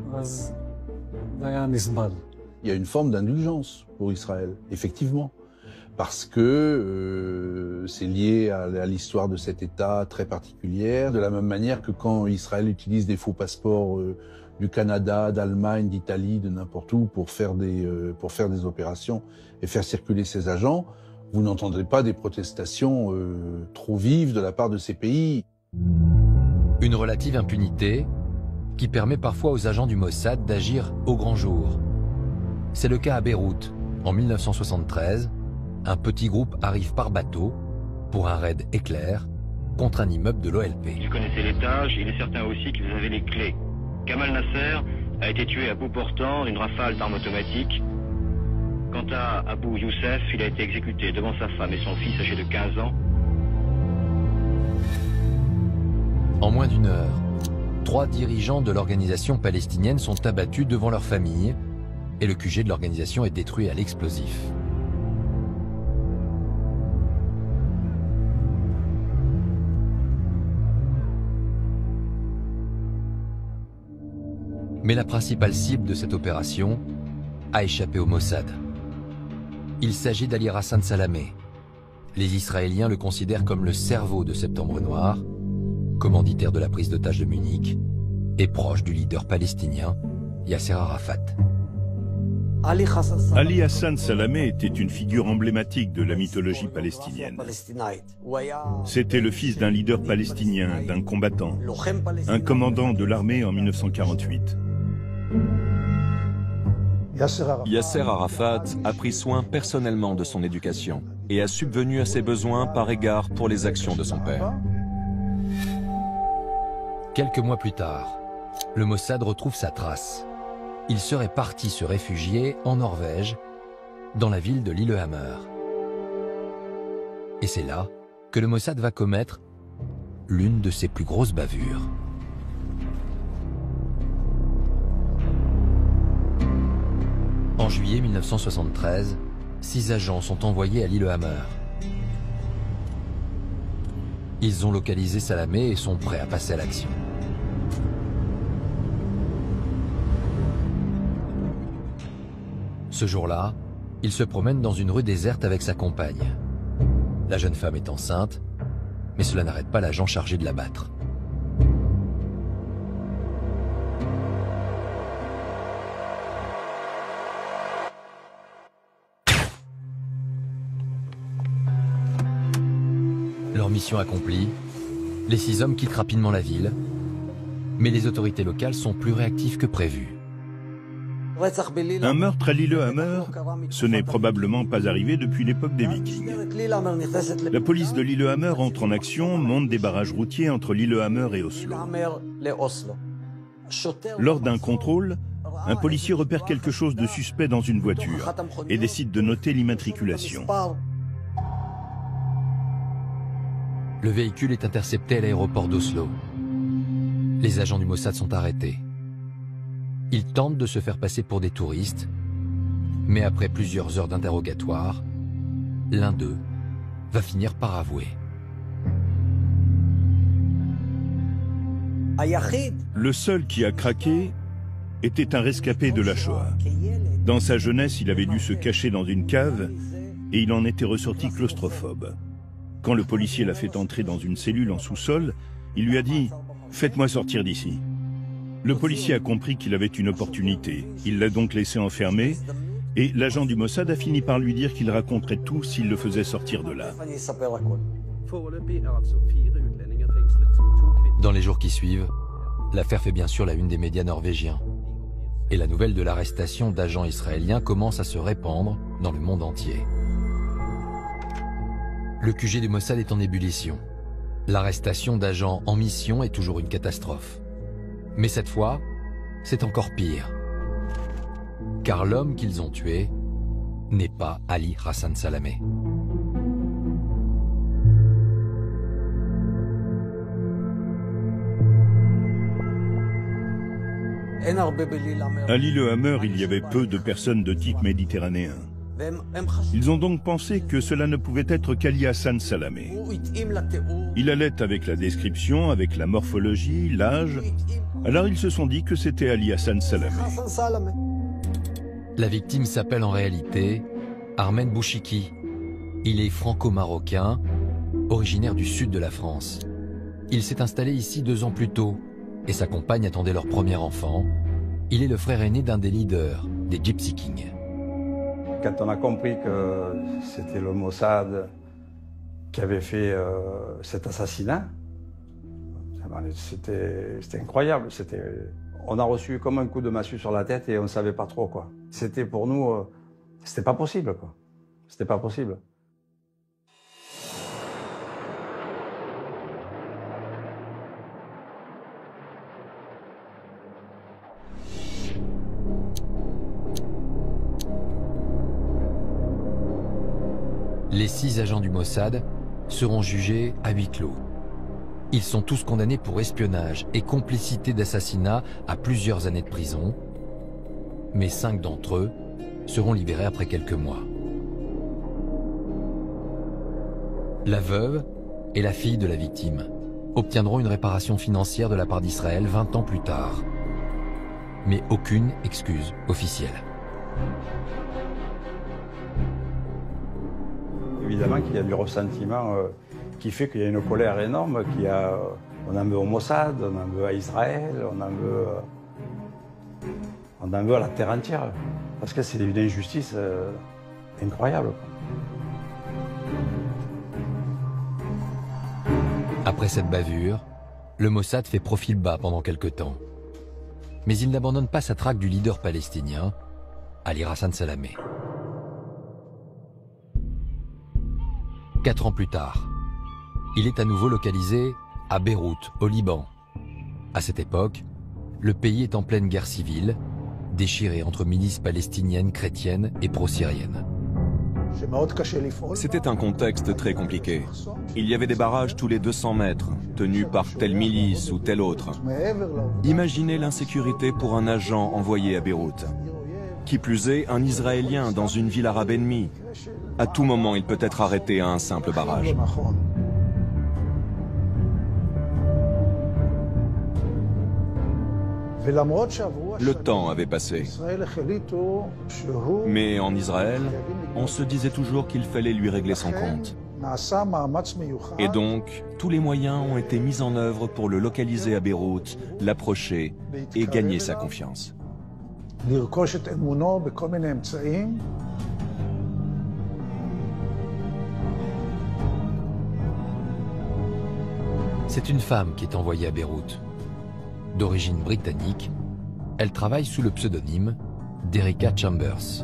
Il y a une forme d'indulgence pour Israël, effectivement, parce que euh, c'est lié à, à l'histoire de cet État très particulière, de la même manière que quand Israël utilise des faux passeports euh, du Canada, d'Allemagne, d'Italie, de n'importe où pour faire des euh, pour faire des opérations et faire circuler ses agents, vous n'entendrez pas des protestations euh, trop vives de la part de ces pays. Une relative impunité qui permet parfois aux agents du Mossad d'agir au grand jour. C'est le cas à Beyrouth. En mille neuf cent soixante-treize, un petit groupe arrive par bateau pour un raid éclair contre un immeuble de l'O L P. Il connaissait l'étage, il est certain aussi qu'ils avaient les clés. Kamal Nasser a été tué à bout portant d'une rafale d'armes automatiques. Quant à Abou Youssef, il a été exécuté devant sa femme et son fils âgé de quinze ans. En moins d'une heure, trois dirigeants de l'organisation palestinienne sont abattus devant leur famille et le Q G de l'organisation est détruit à l'explosif. Mais la principale cible de cette opération a échappé au Mossad. Il s'agit d'Ali Hassan Salamé. Les Israéliens le considèrent comme le cerveau de Septembre Noir, commanditaire de la prise d'otage de Munich, et proche du leader palestinien Yasser Arafat. Ali Hassan Salamé était une figure emblématique de la mythologie palestinienne. C'était le fils d'un leader palestinien, d'un combattant, un commandant de l'armée en mille neuf cent quarante-huit. Yasser Arafat a pris soin personnellement de son éducation et a subvenu à ses besoins par égard pour les actions de son père. Quelques mois plus tard, le Mossad retrouve sa trace. Il serait parti se réfugier en Norvège, dans la ville de Lillehammer. Et c'est là que le Mossad va commettre l'une de ses plus grosses bavures. En juillet mille neuf cent soixante-treize, six agents sont envoyés à Lillehammer. Ils ont localisé Salamé et sont prêts à passer à l'action. Ce jour-là, il se promène dans une rue déserte avec sa compagne. La jeune femme est enceinte, mais cela n'arrête pas l'agent chargé de l'abattre. Leur mission accomplie, les six hommes quittent rapidement la ville, mais les autorités locales sont plus réactives que prévu. Un meurtre à Lillehammer, ce n'est probablement pas arrivé depuis l'époque des Vikings. La police de Lillehammer entre en action, monte des barrages routiers entre Lillehammer et Oslo. Lors d'un contrôle, un policier repère quelque chose de suspect dans une voiture et décide de noter l'immatriculation. Le véhicule est intercepté à l'aéroport d'Oslo. Les agents du Mossad sont arrêtés. Ils tentent de se faire passer pour des touristes, mais après plusieurs heures d'interrogatoire, l'un d'eux va finir par avouer. Le seul qui a craqué était un rescapé de la Shoah. Dans sa jeunesse, il avait dû se cacher dans une cave et il en était ressorti claustrophobe. Quand le policier l'a fait entrer dans une cellule en sous-sol, il lui a dit « Faites-moi sortir d'ici ». Le policier a compris qu'il avait une opportunité. Il l'a donc laissé enfermer et l'agent du Mossad a fini par lui dire qu'il raconterait tout s'il le faisait sortir de là. Dans les jours qui suivent, l'affaire fait bien sûr la une des médias norvégiens. Et la nouvelle de l'arrestation d'agents israéliens commence à se répandre dans le monde entier. Le Q G du Mossad est en ébullition. L'arrestation d'agents en mission est toujours une catastrophe. Mais cette fois, c'est encore pire. Car l'homme qu'ils ont tué n'est pas Ali Hassan Salameh. À Lillehammer, il y avait peu de personnes de type méditerranéen. Ils ont donc pensé que cela ne pouvait être qu'Ali Hassan Salameh. Il allait avec la description, avec la morphologie, l'âge. Alors ils se sont dit que c'était Ali Hassan Salameh. La victime s'appelle en réalité Armen Bouchiki. Il est franco-marocain, originaire du sud de la France. Il s'est installé ici deux ans plus tôt et sa compagne attendait leur premier enfant. Il est le frère aîné d'un des leaders des Gypsy Kings. Quand on a compris que c'était le Mossad qui avait fait euh, cet assassinat, c'était incroyable. On a reçu comme un coup de massue sur la tête et on ne savait pas trop, quoi. C'était pour nous, euh, c'était pas possible, quoi. C'était pas possible. Les six agents du Mossad seront jugés à huis clos. Ils sont tous condamnés pour espionnage et complicité d'assassinat à plusieurs années de prison, mais cinq d'entre eux seront libérés après quelques mois. La veuve et la fille de la victime obtiendront une réparation financière de la part d'Israël vingt ans plus tard, mais aucune excuse officielle. Évidemment qu'il y a du ressentiment euh, qui fait qu'il y a une colère énorme, qu'il y a, euh, on en veut au Mossad, on en veut à Israël, on en veut, euh, on en veut à la terre entière. Parce que c'est une injustice euh, incroyable. Après cette bavure, le Mossad fait profil bas pendant quelque temps. Mais il n'abandonne pas sa traque du leader palestinien, Ali Hassan Salameh. Quatre ans plus tard, il est à nouveau localisé à Beyrouth, au Liban. À cette époque, le pays est en pleine guerre civile, déchiré entre milices palestiniennes, chrétiennes et pro-syriennes. C'était un contexte très compliqué. Il y avait des barrages tous les deux cents mètres, tenus par telle milice ou telle autre. Imaginez l'insécurité pour un agent envoyé à Beyrouth. Qui plus est, un Israélien dans une ville arabe ennemie. À tout moment, il peut être arrêté à un simple barrage. Le temps avait passé. Mais en Israël, on se disait toujours qu'il fallait lui régler son compte. Et donc, tous les moyens ont été mis en œuvre pour le localiser à Beyrouth, l'approcher et gagner sa confiance. C'est une femme qui est envoyée à Beyrouth. D'origine britannique, elle travaille sous le pseudonyme d'Erika Chambers.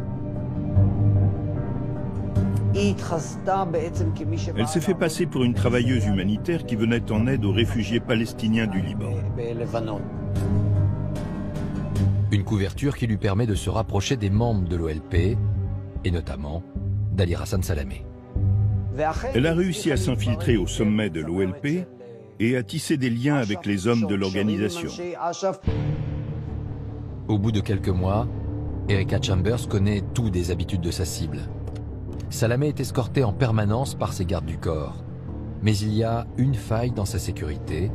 Elle s'est fait passer pour une travailleuse humanitaire qui venait en aide aux réfugiés palestiniens du Liban. Une couverture qui lui permet de se rapprocher des membres de l'O L P, et notamment d'Ali Hassan Salameh. Elle a réussi à s'infiltrer au sommet de l'O L P et à tisser des liens avec les hommes de l'organisation. Au bout de quelques mois, Erika Chambers connaît tout des habitudes de sa cible. Salamé est escorté en permanence par ses gardes du corps. Mais il y a une faille dans sa sécurité.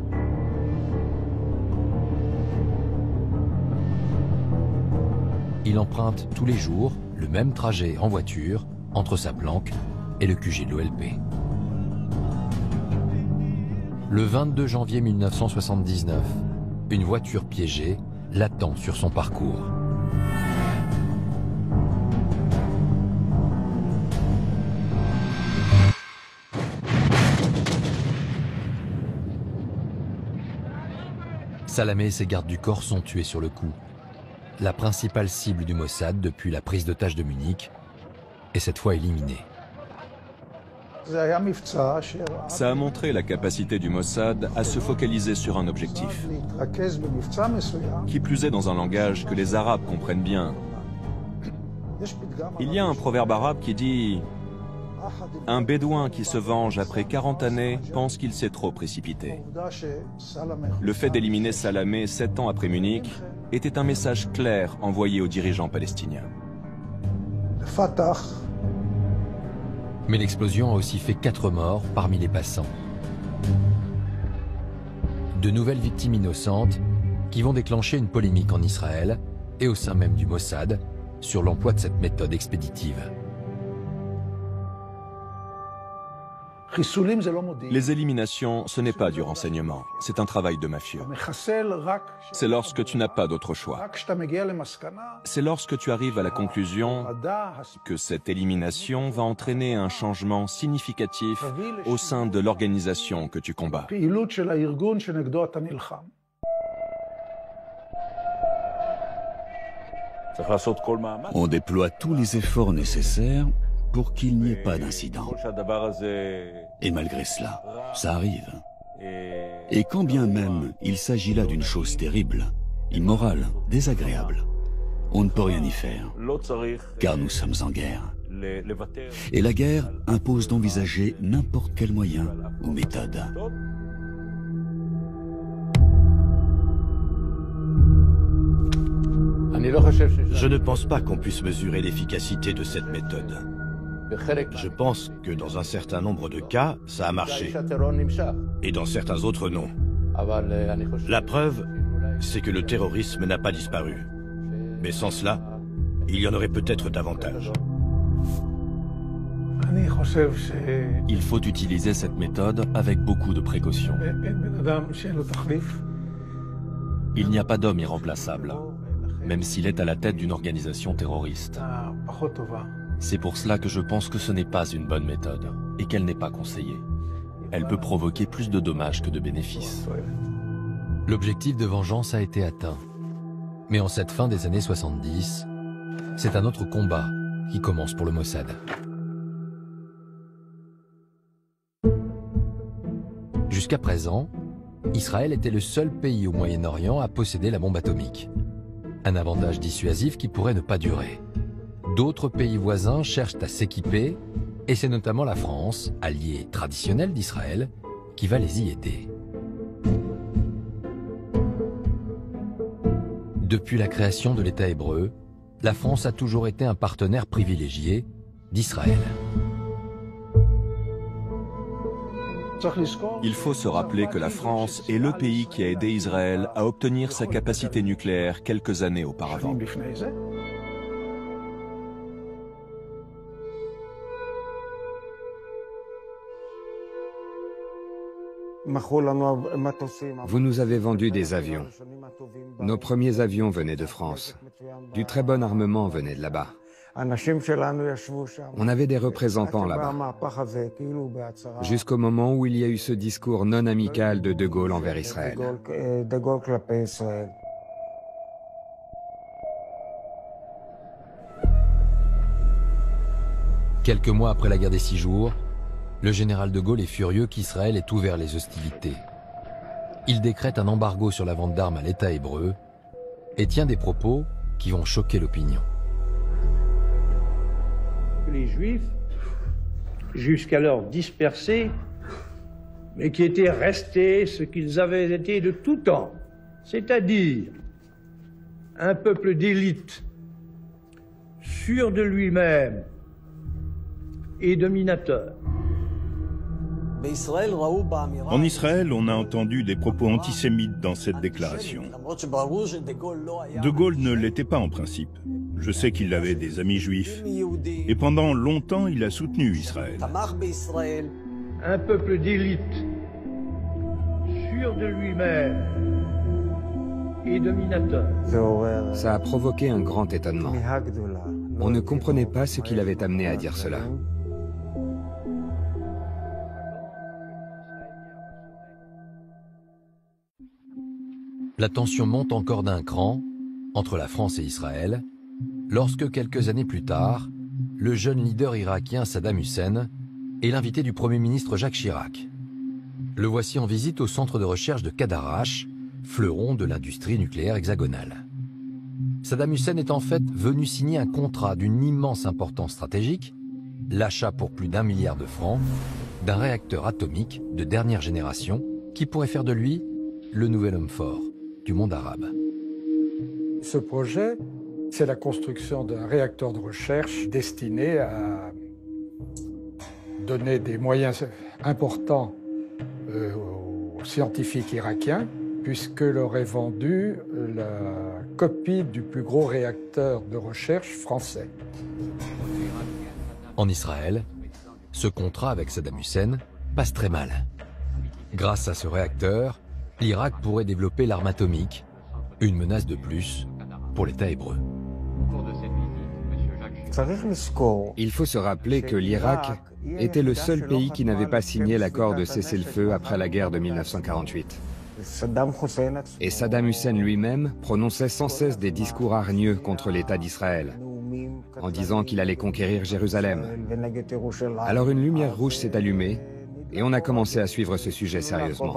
Il emprunte tous les jours le même trajet en voiture entre sa planque et le Q G de l'O L P. Le vingt-deux janvier mille neuf cent soixante-dix-neuf, une voiture piégée l'attend sur son parcours. Salamé et ses gardes du corps sont tués sur le coup. La principale cible du Mossad depuis la prise d'otage de Munich est cette fois éliminée. Ça a montré la capacité du Mossad à se focaliser sur un objectif. Qui plus est dans un langage que les Arabes comprennent bien. Il y a un proverbe arabe qui dit « Un bédouin qui se venge après quarante années pense qu'il s'est trop précipité ». Le fait d'éliminer Salamé sept ans après Munich était un message clair envoyé aux dirigeants palestiniens. Mais l'explosion a aussi fait quatre morts parmi les passants. De nouvelles victimes innocentes qui vont déclencher une polémique en Israël et au sein même du Mossad sur l'emploi de cette méthode expéditive. Les éliminations, ce n'est pas du renseignement, c'est un travail de mafieux. C'est lorsque tu n'as pas d'autre choix. C'est lorsque tu arrives à la conclusion que cette élimination va entraîner un changement significatif au sein de l'organisation que tu combats. On déploie tous les efforts nécessaires pour qu'il n'y ait pas d'incident. Et malgré cela, ça arrive. Et quand bien même il s'agit là d'une chose terrible, immorale, désagréable, on ne peut rien y faire, car nous sommes en guerre. Et la guerre impose d'envisager n'importe quel moyen ou méthode. Je ne pense pas qu'on puisse mesurer l'efficacité de cette méthode. Je pense que dans un certain nombre de cas, ça a marché. Et dans certains autres, non. La preuve, c'est que le terrorisme n'a pas disparu. Mais sans cela, il y en aurait peut-être davantage. Il faut utiliser cette méthode avec beaucoup de précautions. Il n'y a pas d'homme irremplaçable, même s'il est à la tête d'une organisation terroriste. C'est pour cela que je pense que ce n'est pas une bonne méthode et qu'elle n'est pas conseillée. Elle peut provoquer plus de dommages que de bénéfices. L'objectif de vengeance a été atteint. Mais en cette fin des années soixante-dix, c'est un autre combat qui commence pour le Mossad. Jusqu'à présent, Israël était le seul pays au Moyen-Orient à posséder la bombe atomique. Un avantage dissuasif qui pourrait ne pas durer. D'autres pays voisins cherchent à s'équiper, et c'est notamment la France, alliée traditionnelle d'Israël, qui va les y aider. Depuis la création de l'État hébreu, la France a toujours été un partenaire privilégié d'Israël. Il faut se rappeler que la France est le pays qui a aidé Israël à obtenir sa capacité nucléaire quelques années auparavant. Vous nous avez vendu des avions. Nos premiers avions venaient de France. Du très bon armement venait de là-bas. On avait des représentants là-bas. Jusqu'au moment où il y a eu ce discours non amical de De Gaulle envers Israël. Quelques mois après la guerre des Six Jours, le général de Gaulle est furieux qu'Israël ait ouvert les hostilités. Il décrète un embargo sur la vente d'armes à l'État hébreu et tient des propos qui vont choquer l'opinion. Les Juifs, jusqu'alors dispersés, mais qui étaient restés ce qu'ils avaient été de tout temps, c'est-à-dire un peuple d'élite, sûr de lui-même et dominateur. En Israël, on a entendu des propos antisémites dans cette déclaration. De Gaulle ne l'était pas en principe. Je sais qu'il avait des amis juifs. Et pendant longtemps, il a soutenu Israël. Un peuple d'élite, sûr de lui-même et dominateur. Ça a provoqué un grand étonnement. On ne comprenait pas ce qui l'avait amené à dire cela. La tension monte encore d'un cran entre la France et Israël, lorsque quelques années plus tard, le jeune leader irakien Saddam Hussein est l'invité du Premier ministre Jacques Chirac. Le voici en visite au centre de recherche de Cadarache, fleuron de l'industrie nucléaire hexagonale. Saddam Hussein est en fait venu signer un contrat d'une immense importance stratégique, l'achat pour plus d'un milliard de francs d'un réacteur atomique de dernière génération qui pourrait faire de lui le nouvel homme fort du monde arabe. Ce projet, c'est la construction d'un réacteur de recherche destiné à donner des moyens importants euh, aux scientifiques irakiens, puisque leur est vendue la copie du plus gros réacteur de recherche français. En Israël, ce contrat avec Saddam Hussein passe très mal. Grâce à ce réacteur, l'Irak pourrait développer l'arme atomique, une menace de plus pour l'État hébreu. Il faut se rappeler que l'Irak était le seul pays qui n'avait pas signé l'accord de cessez-le-feu après la guerre de mille neuf cent quarante-huit. Et Saddam Hussein lui-même prononçait sans cesse des discours hargneux contre l'État d'Israël, en disant qu'il allait conquérir Jérusalem. Alors une lumière rouge s'est allumée, et on a commencé à suivre ce sujet sérieusement.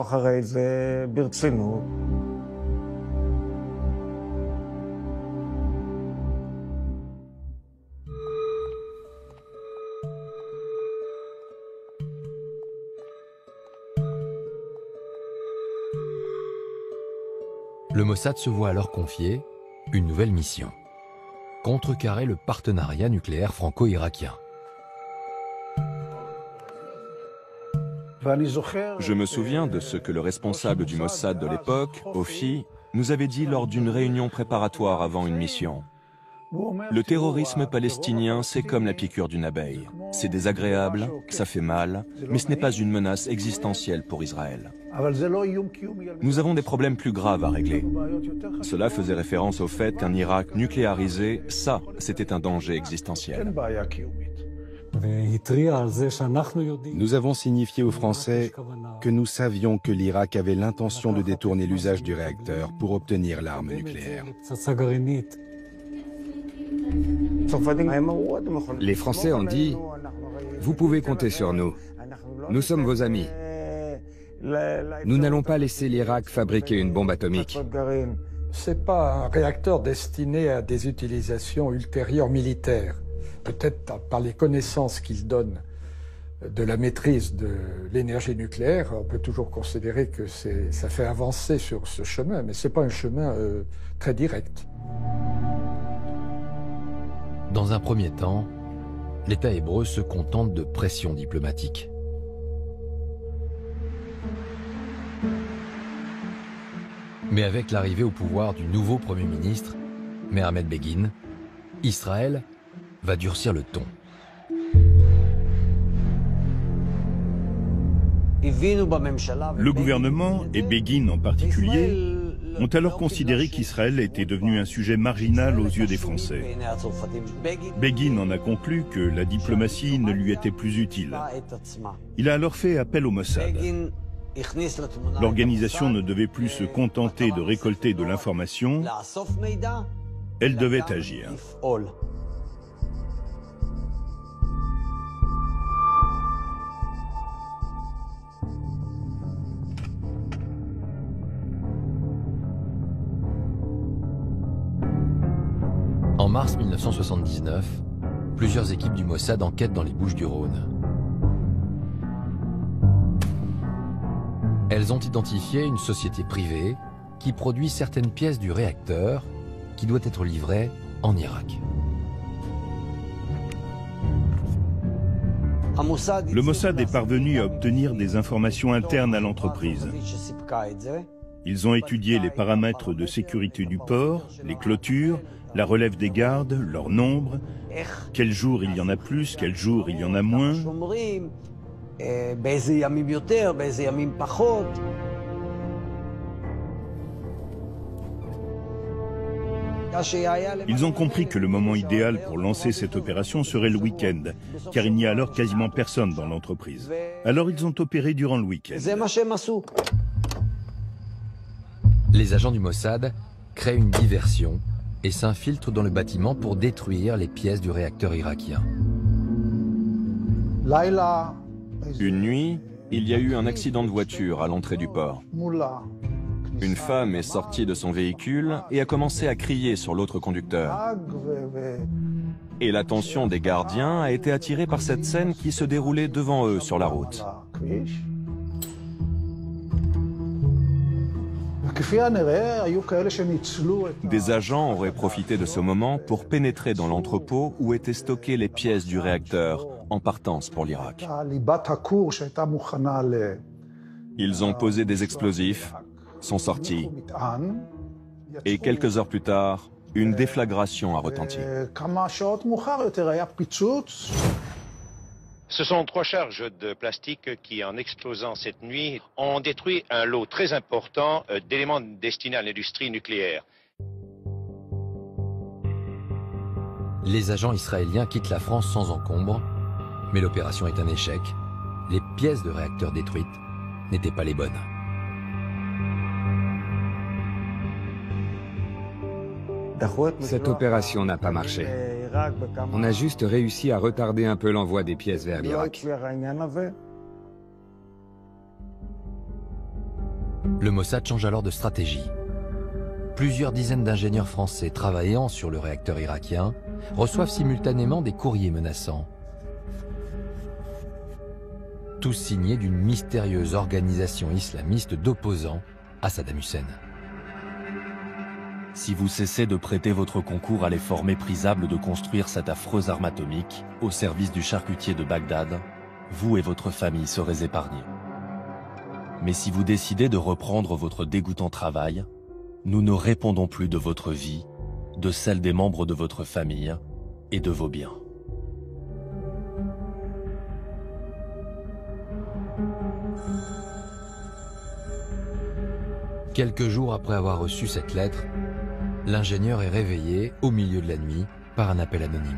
Le Mossad se voit alors confier une nouvelle mission: contrecarrer le partenariat nucléaire franco-irakien. Je me souviens de ce que le responsable du Mossad de l'époque, Ofi, nous avait dit lors d'une réunion préparatoire avant une mission. Le terrorisme palestinien, c'est comme la piqûre d'une abeille. C'est désagréable, ça fait mal, mais ce n'est pas une menace existentielle pour Israël. Nous avons des problèmes plus graves à régler. Cela faisait référence au fait qu'un Irak nucléarisé, ça, c'était un danger existentiel. Nous avons signifié aux Français que nous savions que l'Irak avait l'intention de détourner l'usage du réacteur pour obtenir l'arme nucléaire. Les Français ont dit « Vous pouvez compter sur nous. Nous sommes vos amis. Nous n'allons pas laisser l'Irak fabriquer une bombe atomique. » Ce n'est pas un réacteur destiné à des utilisations ultérieures militaires. Peut-être par les connaissances qu'il donne de la maîtrise de l'énergie nucléaire, on peut toujours considérer que ça fait avancer sur ce chemin, mais ce n'est pas un chemin euh, très direct. Dans un premier temps, l'État hébreu se contente de pressions diplomatiques. Mais avec l'arrivée au pouvoir du nouveau Premier ministre, Mehemet Begin, Israël va durcir le ton. Le gouvernement, et Begin en particulier, ont alors considéré qu'Israël était devenu un sujet marginal aux yeux des Français. Begin en a conclu que la diplomatie ne lui était plus utile. Il a alors fait appel au Mossad. L'organisation ne devait plus se contenter de récolter de l'information, elle devait agir. En mars mille neuf cent soixante-dix-neuf, plusieurs équipes du Mossad enquêtent dans les Bouches-du-Rhône. Elles ont identifié une société privée qui produit certaines pièces du réacteur qui doit être livré en Irak. Le Mossad est parvenu à obtenir des informations internes à l'entreprise. Ils ont étudié les paramètres de sécurité du port, les clôtures, la relève des gardes, leur nombre, quel jour il y en a plus, quel jour il y en a moins. Ils ont compris que le moment idéal pour lancer cette opération serait le week-end, car il n'y a alors quasiment personne dans l'entreprise. Alors ils ont opéré durant le week-end. Les agents du Mossad créent une diversion et s'infiltrent dans le bâtiment pour détruire les pièces du réacteur irakien. Une nuit, il y a eu un accident de voiture à l'entrée du port. Une femme est sortie de son véhicule et a commencé à crier sur l'autre conducteur. Et l'attention des gardiens a été attirée par cette scène qui se déroulait devant eux sur la route. Des agents auraient profité de ce moment pour pénétrer dans l'entrepôt où étaient stockées les pièces du réacteur en partance pour l'Irak. Ils ont posé des explosifs, sont sortis, et quelques heures plus tard, une déflagration a retenti. Ce sont trois charges de plastique qui, en explosant cette nuit, ont détruit un lot très important d'éléments destinés à l'industrie nucléaire. Les agents israéliens quittent la France sans encombre, mais l'opération est un échec. Les pièces de réacteurs détruites n'étaient pas les bonnes. Cette opération n'a pas marché. On a juste réussi à retarder un peu l'envoi des pièces vers l'Irak. Le Mossad change alors de stratégie. Plusieurs dizaines d'ingénieurs français travaillant sur le réacteur irakien reçoivent simultanément des courriers menaçants. Tous signés d'une mystérieuse organisation islamiste d'opposants à Saddam Hussein. Si vous cessez de prêter votre concours à l'effort méprisable de construire cette affreuse arme atomique au service du charcutier de Bagdad, vous et votre famille serez épargnés. Mais si vous décidez de reprendre votre dégoûtant travail, nous ne répondons plus de votre vie, de celle des membres de votre famille et de vos biens. Quelques jours après avoir reçu cette lettre, l'ingénieur est réveillé au milieu de la nuit par un appel anonyme.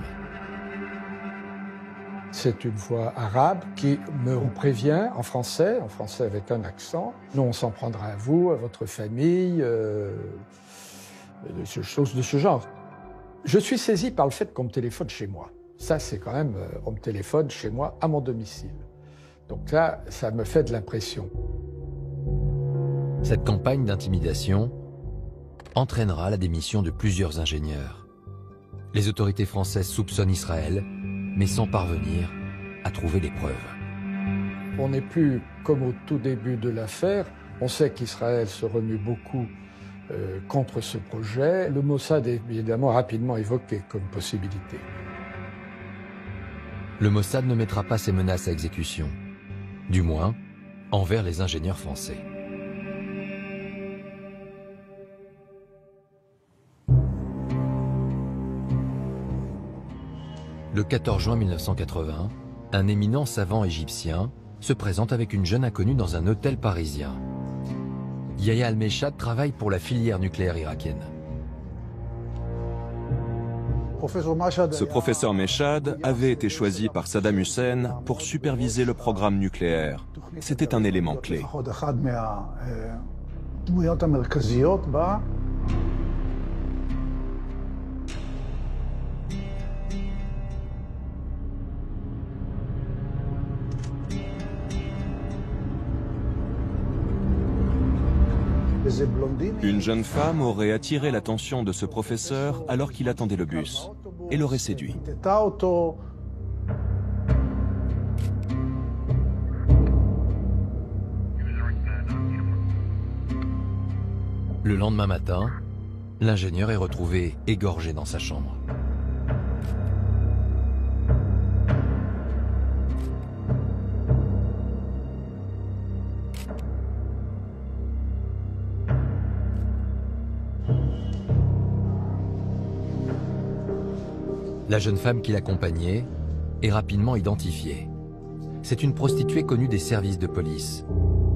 C'est une voix arabe qui me prévient en français, en français avec un accent. Nous, on s'en prendra à vous, à votre famille, euh, des choses de ce genre. Je suis saisi par le fait qu'on me téléphone chez moi. Ça, c'est quand même, on me téléphone chez moi, à mon domicile. Donc là, ça me fait de l'impression. Cette campagne d'intimidation entraînera la démission de plusieurs ingénieurs. Les autorités françaises soupçonnent Israël, mais sans parvenir à trouver les preuves. On n'est plus comme au tout début de l'affaire. On sait qu'Israël se remue beaucoup euh, contre ce projet. Le Mossad est évidemment rapidement évoqué comme possibilité. Le Mossad ne mettra pas ses menaces à exécution, du moins envers les ingénieurs français. Le quatorze juin mille neuf cent quatre-vingts, un éminent savant égyptien se présente avec une jeune inconnue dans un hôtel parisien. Yahya al-Meshad travaille pour la filière nucléaire irakienne. Ce professeur Meshad avait été choisi par Saddam Hussein pour superviser le programme nucléaire. C'était un élément clé. Une jeune femme aurait attiré l'attention de ce professeur alors qu'il attendait le bus et l'aurait séduit. Le lendemain matin, l'ingénieur est retrouvé égorgé dans sa chambre. La jeune femme qui l'accompagnait est rapidement identifiée. C'est une prostituée connue des services de police.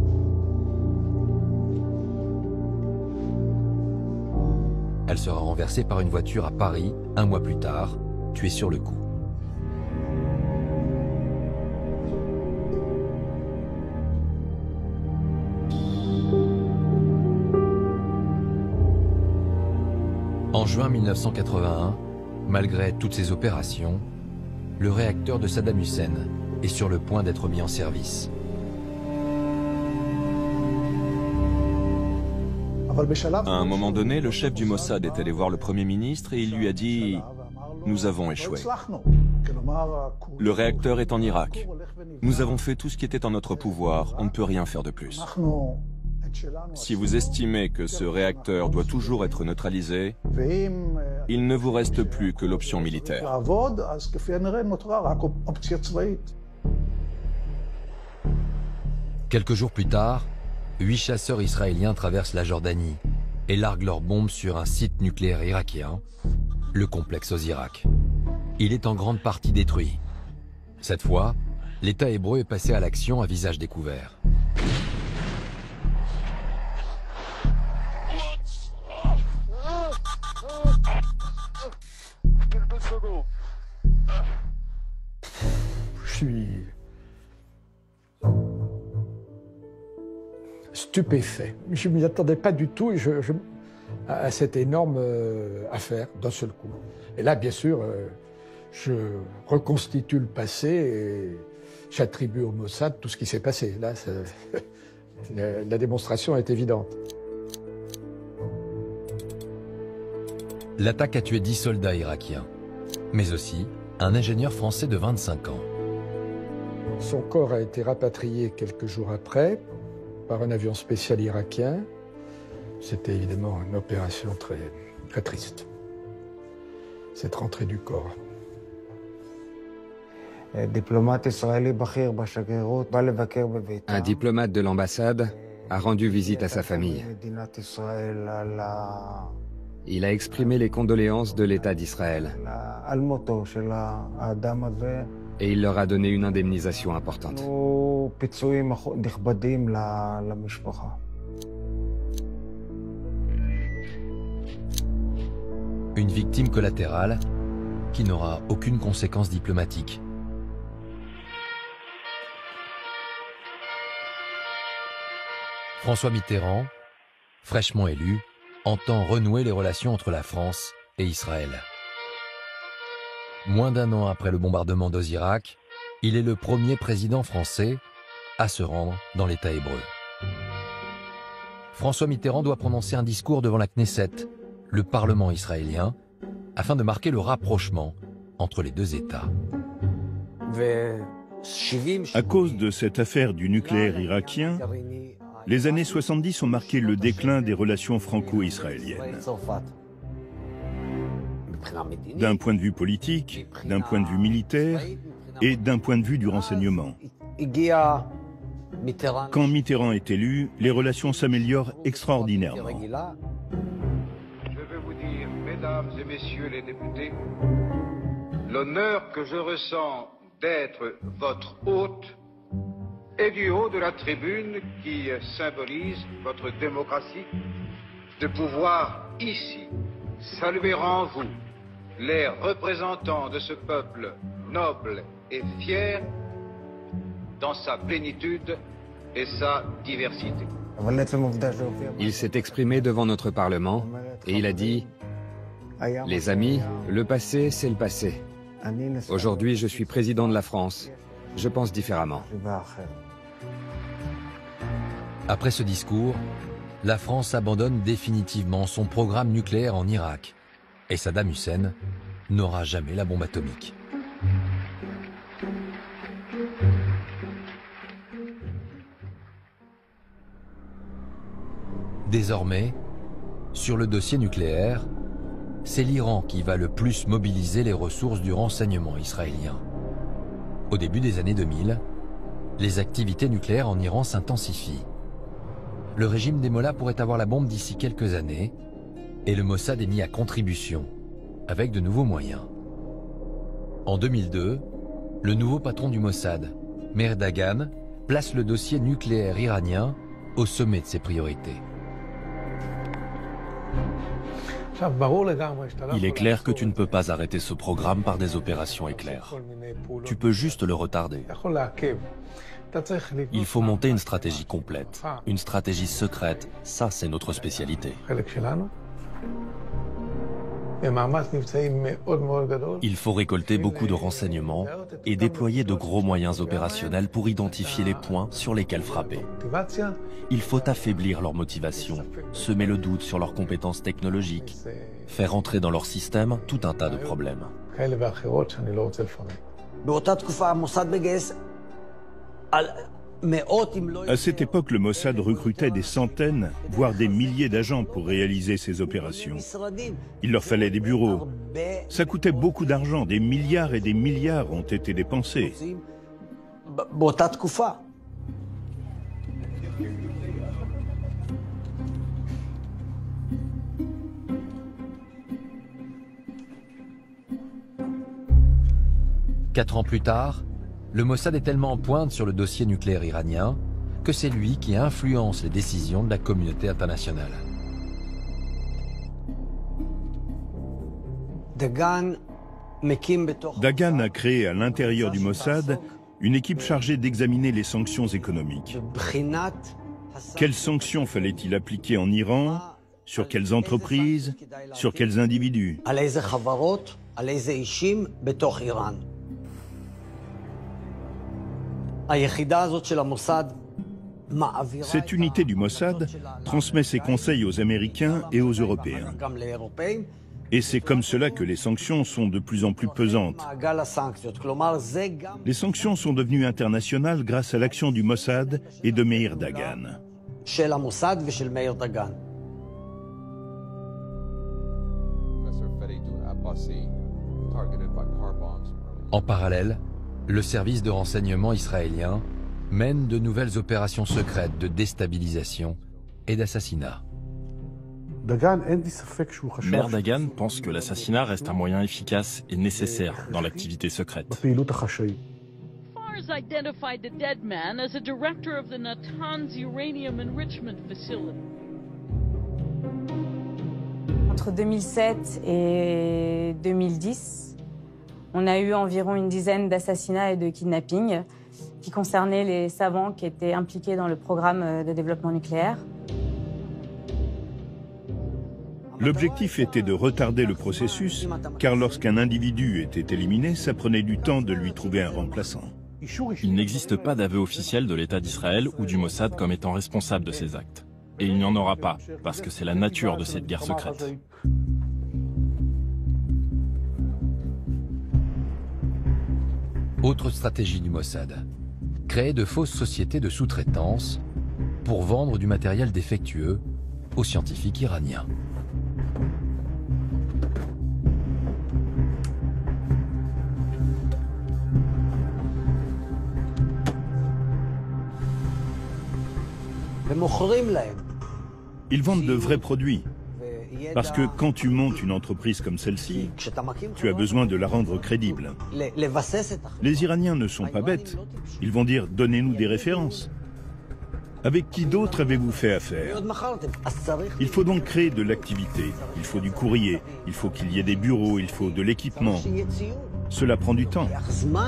Elle sera renversée par une voiture à Paris un mois plus tard, tuée sur le coup. En juin mille neuf cent quatre-vingt-un, malgré toutes ces opérations, le réacteur de Saddam Hussein est sur le point d'être mis en service. À un moment donné, le chef du Mossad est allé voir le Premier ministre et il lui a dit « Nous avons échoué. Le réacteur est en Irak. Nous avons fait tout ce qui était en notre pouvoir, on ne peut rien faire de plus. Si vous estimez que ce réacteur doit toujours être neutralisé, il ne vous reste plus que l'option militaire. » Quelques jours plus tard, huit chasseurs israéliens traversent la Jordanie et larguent leurs bombes sur un site nucléaire irakien, le complexe Osirak. Il est en grande partie détruit. Cette fois, l'État hébreu est passé à l'action à visage découvert. Je suis stupéfait. Je ne m'y attendais pas du tout et je, je, à cette énorme euh, affaire d'un seul coup. Et là, bien sûr, euh, je reconstitue le passé et j'attribue au Mossad tout ce qui s'est passé. Là, ça, la démonstration est évidente. L'attaque a tué dix soldats irakiens, mais aussi un ingénieur français de vingt-cinq ans. Son corps a été rapatrié quelques jours après par un avion spécial irakien. C'était évidemment une opération très, très triste, cette rentrée du corps. Un diplomate de l'ambassade a rendu visite à sa famille. Il a exprimé les condoléances de l'État d'Israël. Et il leur a donné une indemnisation importante. Une victime collatérale qui n'aura aucune conséquence diplomatique. François Mitterrand, fraîchement élu, entend renouer les relations entre la France et Israël. Moins d'un an après le bombardement d'Osirak, il est le premier président français à se rendre dans l'État hébreu. François Mitterrand doit prononcer un discours devant la Knesset, le Parlement israélien, afin de marquer le rapprochement entre les deux États. À cause de cette affaire du nucléaire irakien, les années soixante-dix ont marqué le déclin des relations franco-israéliennes. D'un point de vue politique, d'un point de vue militaire et d'un point de vue du renseignement. Quand Mitterrand est élu, les relations s'améliorent extraordinairement. Je veux vous dire, mesdames et messieurs les députés, l'honneur que je ressens d'être votre hôte et du haut de la tribune qui symbolise votre démocratie, de pouvoir ici saluer en vous les représentants de ce peuple noble et fier dans sa plénitude et sa diversité. Il s'est exprimé devant notre Parlement et il a dit « Les amis, le passé, c'est le passé. Aujourd'hui, je suis président de la France. Je pense différemment. » Après ce discours, la France abandonne définitivement son programme nucléaire en Irak et Saddam Hussein n'aura jamais la bombe atomique. Désormais, Sur le dossier nucléaire, c'est l'Iran qui va le plus mobiliser les ressources du renseignement israélien. Au début des années deux mille, les activités nucléaires en Iran s'intensifient. Le régime des mollahs pourrait avoir la bombe d'ici quelques années et le Mossad est mis à contribution avec de nouveaux moyens. En deux mille deux, le nouveau patron du Mossad, Meir Dagan, place le dossier nucléaire iranien au sommet de ses priorités. Il est clair que tu ne peux pas arrêter ce programme par des opérations éclairs. Tu peux juste le retarder. Il faut monter une stratégie complète, une stratégie secrète, ça c'est notre spécialité. Il faut récolter beaucoup de renseignements et déployer de gros moyens opérationnels pour identifier les points sur lesquels frapper. Il faut affaiblir leur motivation, semer le doute sur leurs compétences technologiques, faire entrer dans leur système tout un tas de problèmes. À cette époque, le Mossad recrutait des centaines, voire des milliers d'agents pour réaliser ces opérations. Il leur fallait des bureaux. Ça coûtait beaucoup d'argent, des milliards et des milliards ont été dépensés. Quatre ans plus tard, le Mossad est tellement en pointe sur le dossier nucléaire iranien que c'est lui qui influence les décisions de la communauté internationale. Dagan a créé à l'intérieur du Mossad une équipe chargée d'examiner les sanctions économiques. Quelles sanctions fallait-il appliquer en Iran? Sur quelles entreprises? Sur quels individus? Cette unité du Mossad transmet ses conseils aux Américains et aux Européens. Et c'est comme cela que les sanctions sont de plus en plus pesantes. Les sanctions sont devenues internationales grâce à l'action du Mossad et de Meir Dagan. En parallèle, le service de renseignement israélien mène de nouvelles opérations secrètes de déstabilisation et d'assassinat. Meir Dagan pense que l'assassinat reste un moyen efficace et nécessaire dans l'activité secrète. Entre deux mille sept et deux mille dix, on a eu environ une dizaine d'assassinats et de kidnappings qui concernaient les savants qui étaient impliqués dans le programme de développement nucléaire. L'objectif était de retarder le processus, car lorsqu'un individu était éliminé, ça prenait du temps de lui trouver un remplaçant. Il n'existe pas d'aveu officiel de l'État d'Israël ou du Mossad comme étant responsable de ces actes. Et il n'y en aura pas, parce que c'est la nature de cette guerre secrète. Autre stratégie du Mossad, créer de fausses sociétés de sous-traitance pour vendre du matériel défectueux aux scientifiques iraniens. Ils vendent de vrais produits. Parce que quand tu montes une entreprise comme celle-ci, tu as besoin de la rendre crédible. Les Iraniens ne sont pas bêtes. Ils vont dire « donnez-nous des références ». Avec qui d'autre avez-vous fait affaire? Il faut donc créer de l'activité. Il faut du courrier, il faut qu'il y ait des bureaux, il faut de l'équipement. Cela prend du temps.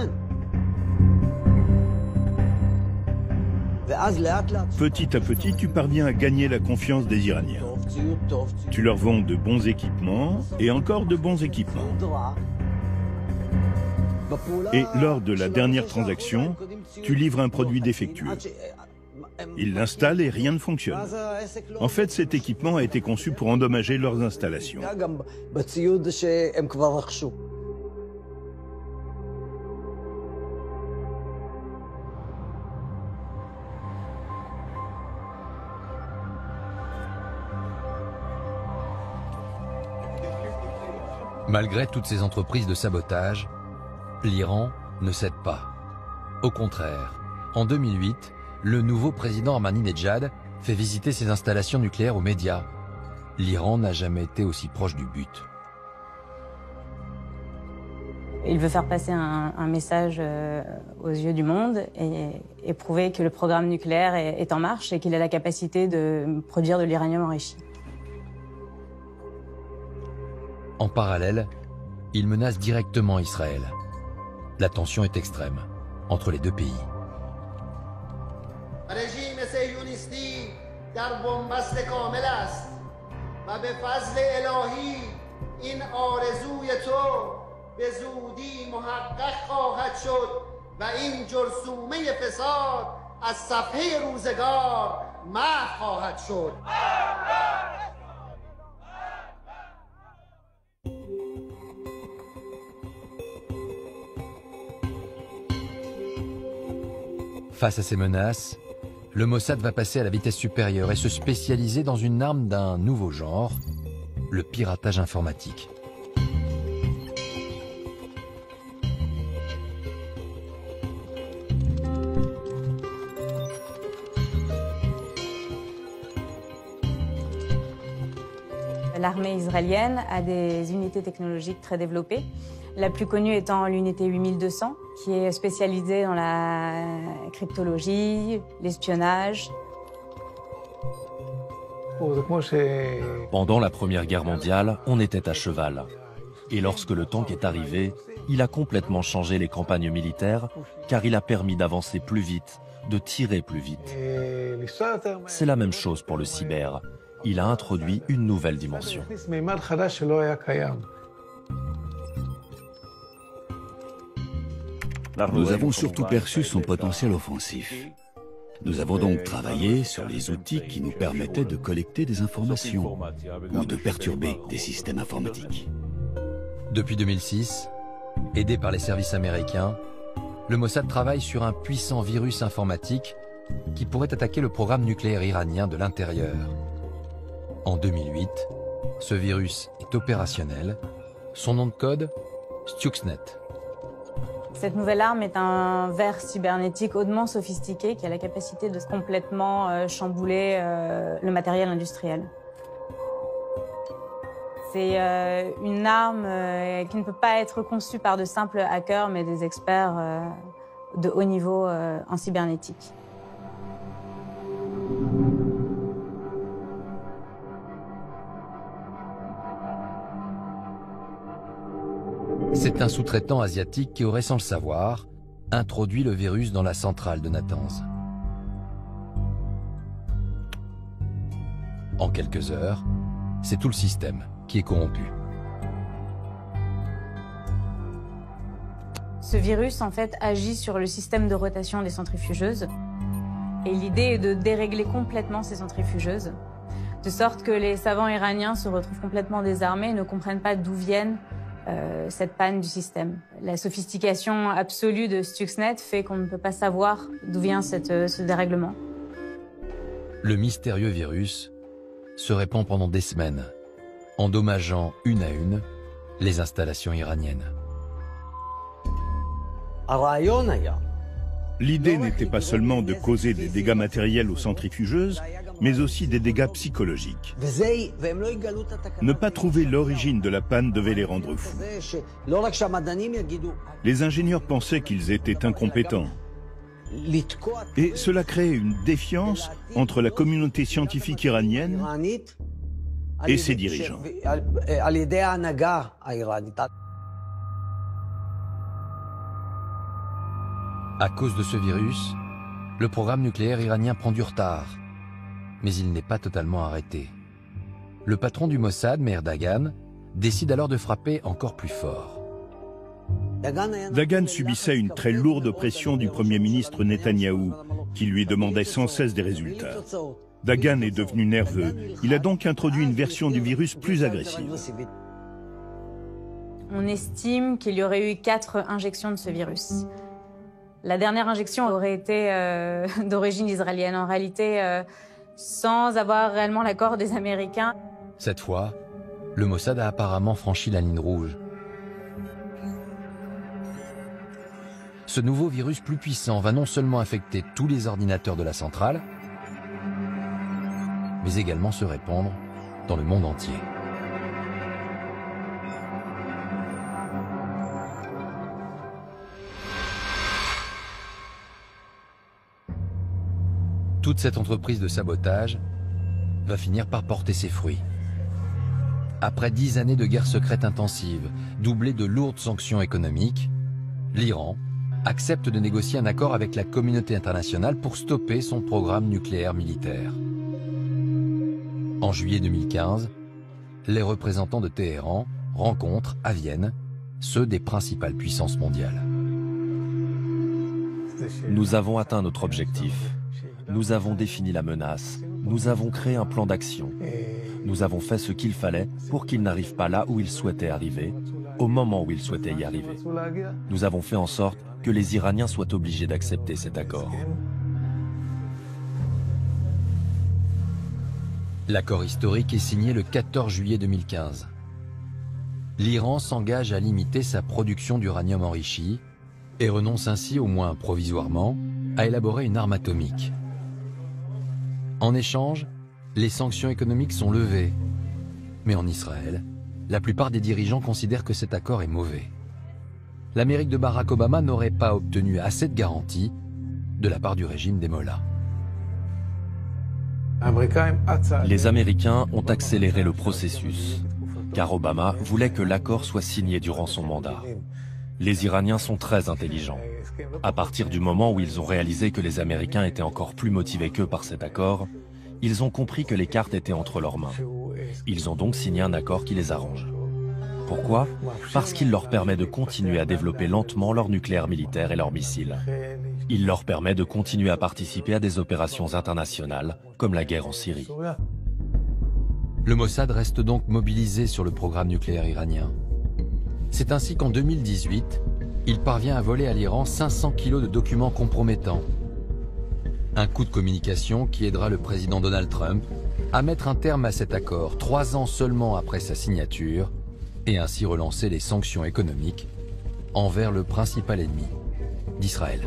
Petit à petit, tu parviens à gagner la confiance des Iraniens. Tu leur vends de bons équipements et encore de bons équipements. Et lors de la dernière transaction, tu livres un produit défectueux. Ils l'installent et rien ne fonctionne. En fait, cet équipement a été conçu pour endommager leurs installations. Malgré toutes ces entreprises de sabotage, l'Iran ne cède pas. Au contraire, en deux mille huit, le nouveau président Ahmadinejad fait visiter ses installations nucléaires aux médias. L'Iran n'a jamais été aussi proche du but. Il veut faire passer un, un message euh, aux yeux du monde et, et prouver que le programme nucléaire est, est en marche et qu'il a la capacité de produire de l'uranium enrichi. En parallèle, il menace directement Israël. La tension est extrême entre les deux pays. Face à ces menaces, le Mossad va passer à la vitesse supérieure et se spécialiser dans une arme d'un nouveau genre, le piratage informatique. L'armée israélienne a des unités technologiques très développées, la plus connue étant l'unité huit mille deux cents, qui est spécialisée dans la cryptologie, l'espionnage. Pendant la Première Guerre mondiale, on était à cheval. Et lorsque le tank est arrivé, il a complètement changé les campagnes militaires, car il a permis d'avancer plus vite, de tirer plus vite. C'est la même chose pour le cyber. Il a introduit une nouvelle dimension. Nous avons surtout perçu son potentiel offensif. Nous avons donc travaillé sur les outils qui nous permettaient de collecter des informations ou de perturber des systèmes informatiques. Depuis deux mille six, aidé par les services américains, le Mossad travaille sur un puissant virus informatique qui pourrait attaquer le programme nucléaire iranien de l'intérieur. En deux mille huit, ce virus est opérationnel. Son nom de code, Stuxnet. Cette nouvelle arme est un ver cybernétique hautement sophistiqué qui a la capacité de complètement euh, chambouler euh, le matériel industriel. C'est euh, une arme euh, qui ne peut pas être conçue par de simples hackers, mais des experts euh, de haut niveau euh, en cybernétique. C'est un sous-traitant asiatique qui aurait, sans le savoir, introduit le virus dans la centrale de Natanz. En quelques heures, c'est tout le système qui est corrompu. Ce virus, en fait, agit sur le système de rotation des centrifugeuses. Et l'idée est de dérégler complètement ces centrifugeuses, de sorte que les savants iraniens se retrouvent complètement désarmés et ne comprennent pas d'où viennent Euh, cette panne du système. La sophistication absolue de Stuxnet fait qu'on ne peut pas savoir d'où vient cette, euh, ce dérèglement. Le mystérieux virus se répand pendant des semaines, endommageant une à une les installations iraniennes. L'idée n'était pas seulement de causer des dégâts matériels aux centrifugeuses, mais aussi des dégâts psychologiques. Ne pas trouver l'origine de la panne devait les rendre fous. Les ingénieurs pensaient qu'ils étaient incompétents. Et cela créait une défiance entre la communauté scientifique iranienne et ses dirigeants. À cause de ce virus, le programme nucléaire iranien prend du retard. Mais il n'est pas totalement arrêté. Le patron du Mossad, Meir Dagan, décide alors de frapper encore plus fort. Dagan subissait une très lourde pression du Premier ministre Netanyahou, qui lui demandait sans cesse des résultats. Dagan est devenu nerveux. Il a donc introduit une version du virus plus agressive. On estime qu'il y aurait eu quatre injections de ce virus. La dernière injection aurait été euh, d'origine israélienne. En réalité, euh, sans avoir réellement l'accord des Américains. Cette fois, le Mossad a apparemment franchi la ligne rouge. Ce nouveau virus plus puissant va non seulement affecter tous les ordinateurs de la centrale, mais également se répandre dans le monde entier. Toute cette entreprise de sabotage va finir par porter ses fruits. Après dix années de guerre secrète intensive, doublée de lourdes sanctions économiques, l'Iran accepte de négocier un accord avec la communauté internationale pour stopper son programme nucléaire militaire. En juillet deux mille quinze, les représentants de Téhéran rencontrent à Vienne ceux des principales puissances mondiales. Nous avons atteint notre objectif. Nous avons défini la menace. Nous avons créé un plan d'action. Nous avons fait ce qu'il fallait pour qu'il n'arrive pas là où il souhaitait arriver, au moment où il souhaitait y arriver. Nous avons fait en sorte que les Iraniens soient obligés d'accepter cet accord. L'accord historique est signé le quatorze juillet deux mille quinze. L'Iran s'engage à limiter sa production d'uranium enrichi et renonce ainsi, au moins provisoirement, à élaborer une arme atomique. En échange, les sanctions économiques sont levées. Mais en Israël, la plupart des dirigeants considèrent que cet accord est mauvais. L'Amérique de Barack Obama n'aurait pas obtenu assez de garanties de la part du régime des Mollahs. Les Américains ont accéléré le processus, car Obama voulait que l'accord soit signé durant son mandat. Les Iraniens sont très intelligents. À partir du moment où ils ont réalisé que les Américains étaient encore plus motivés qu'eux par cet accord, ils ont compris que les cartes étaient entre leurs mains. Ils ont donc signé un accord qui les arrange. Pourquoi? Parce qu'il leur permet de continuer à développer lentement leur nucléaire militaire et leurs missiles. Il leur permet de continuer à participer à des opérations internationales, comme la guerre en Syrie. Le Mossad reste donc mobilisé sur le programme nucléaire iranien. C'est ainsi qu'en deux mille dix-huit, il parvient à voler à l'Iran cinq cents kilos de documents compromettants. Un coup de communication qui aidera le président Donald Trump à mettre un terme à cet accord trois ans seulement après sa signature et ainsi relancer les sanctions économiques envers le principal ennemi d'Israël.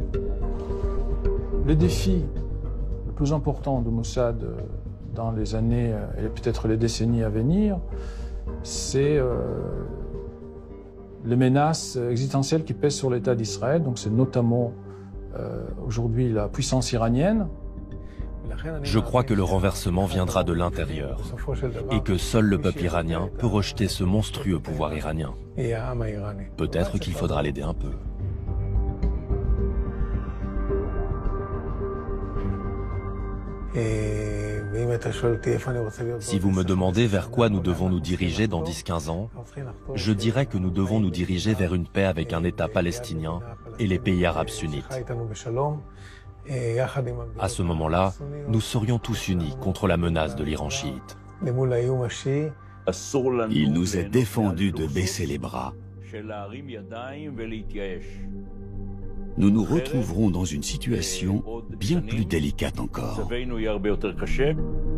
Le défi le plus important de Mossad dans les années et peut-être les décennies à venir, c'est euh, les menaces existentielles qui pèsent sur l'État d'Israël. Donc c'est notamment euh, aujourd'hui la puissance iranienne. Je crois que le renversement viendra de l'intérieur et que seul le peuple iranien peut rejeter ce monstrueux pouvoir iranien. Peut-être qu'il faudra l'aider un peu. Si vous me demandez vers quoi nous devons nous diriger dans dix à quinze ans, je dirais que nous devons nous diriger vers une paix avec un État palestinien et les pays arabes sunnites. À ce moment-là, nous serions tous unis contre la menace de l'Iran chiite. Il nous est défendu de baisser les bras. Nous nous retrouverons dans une situation bien plus délicate encore.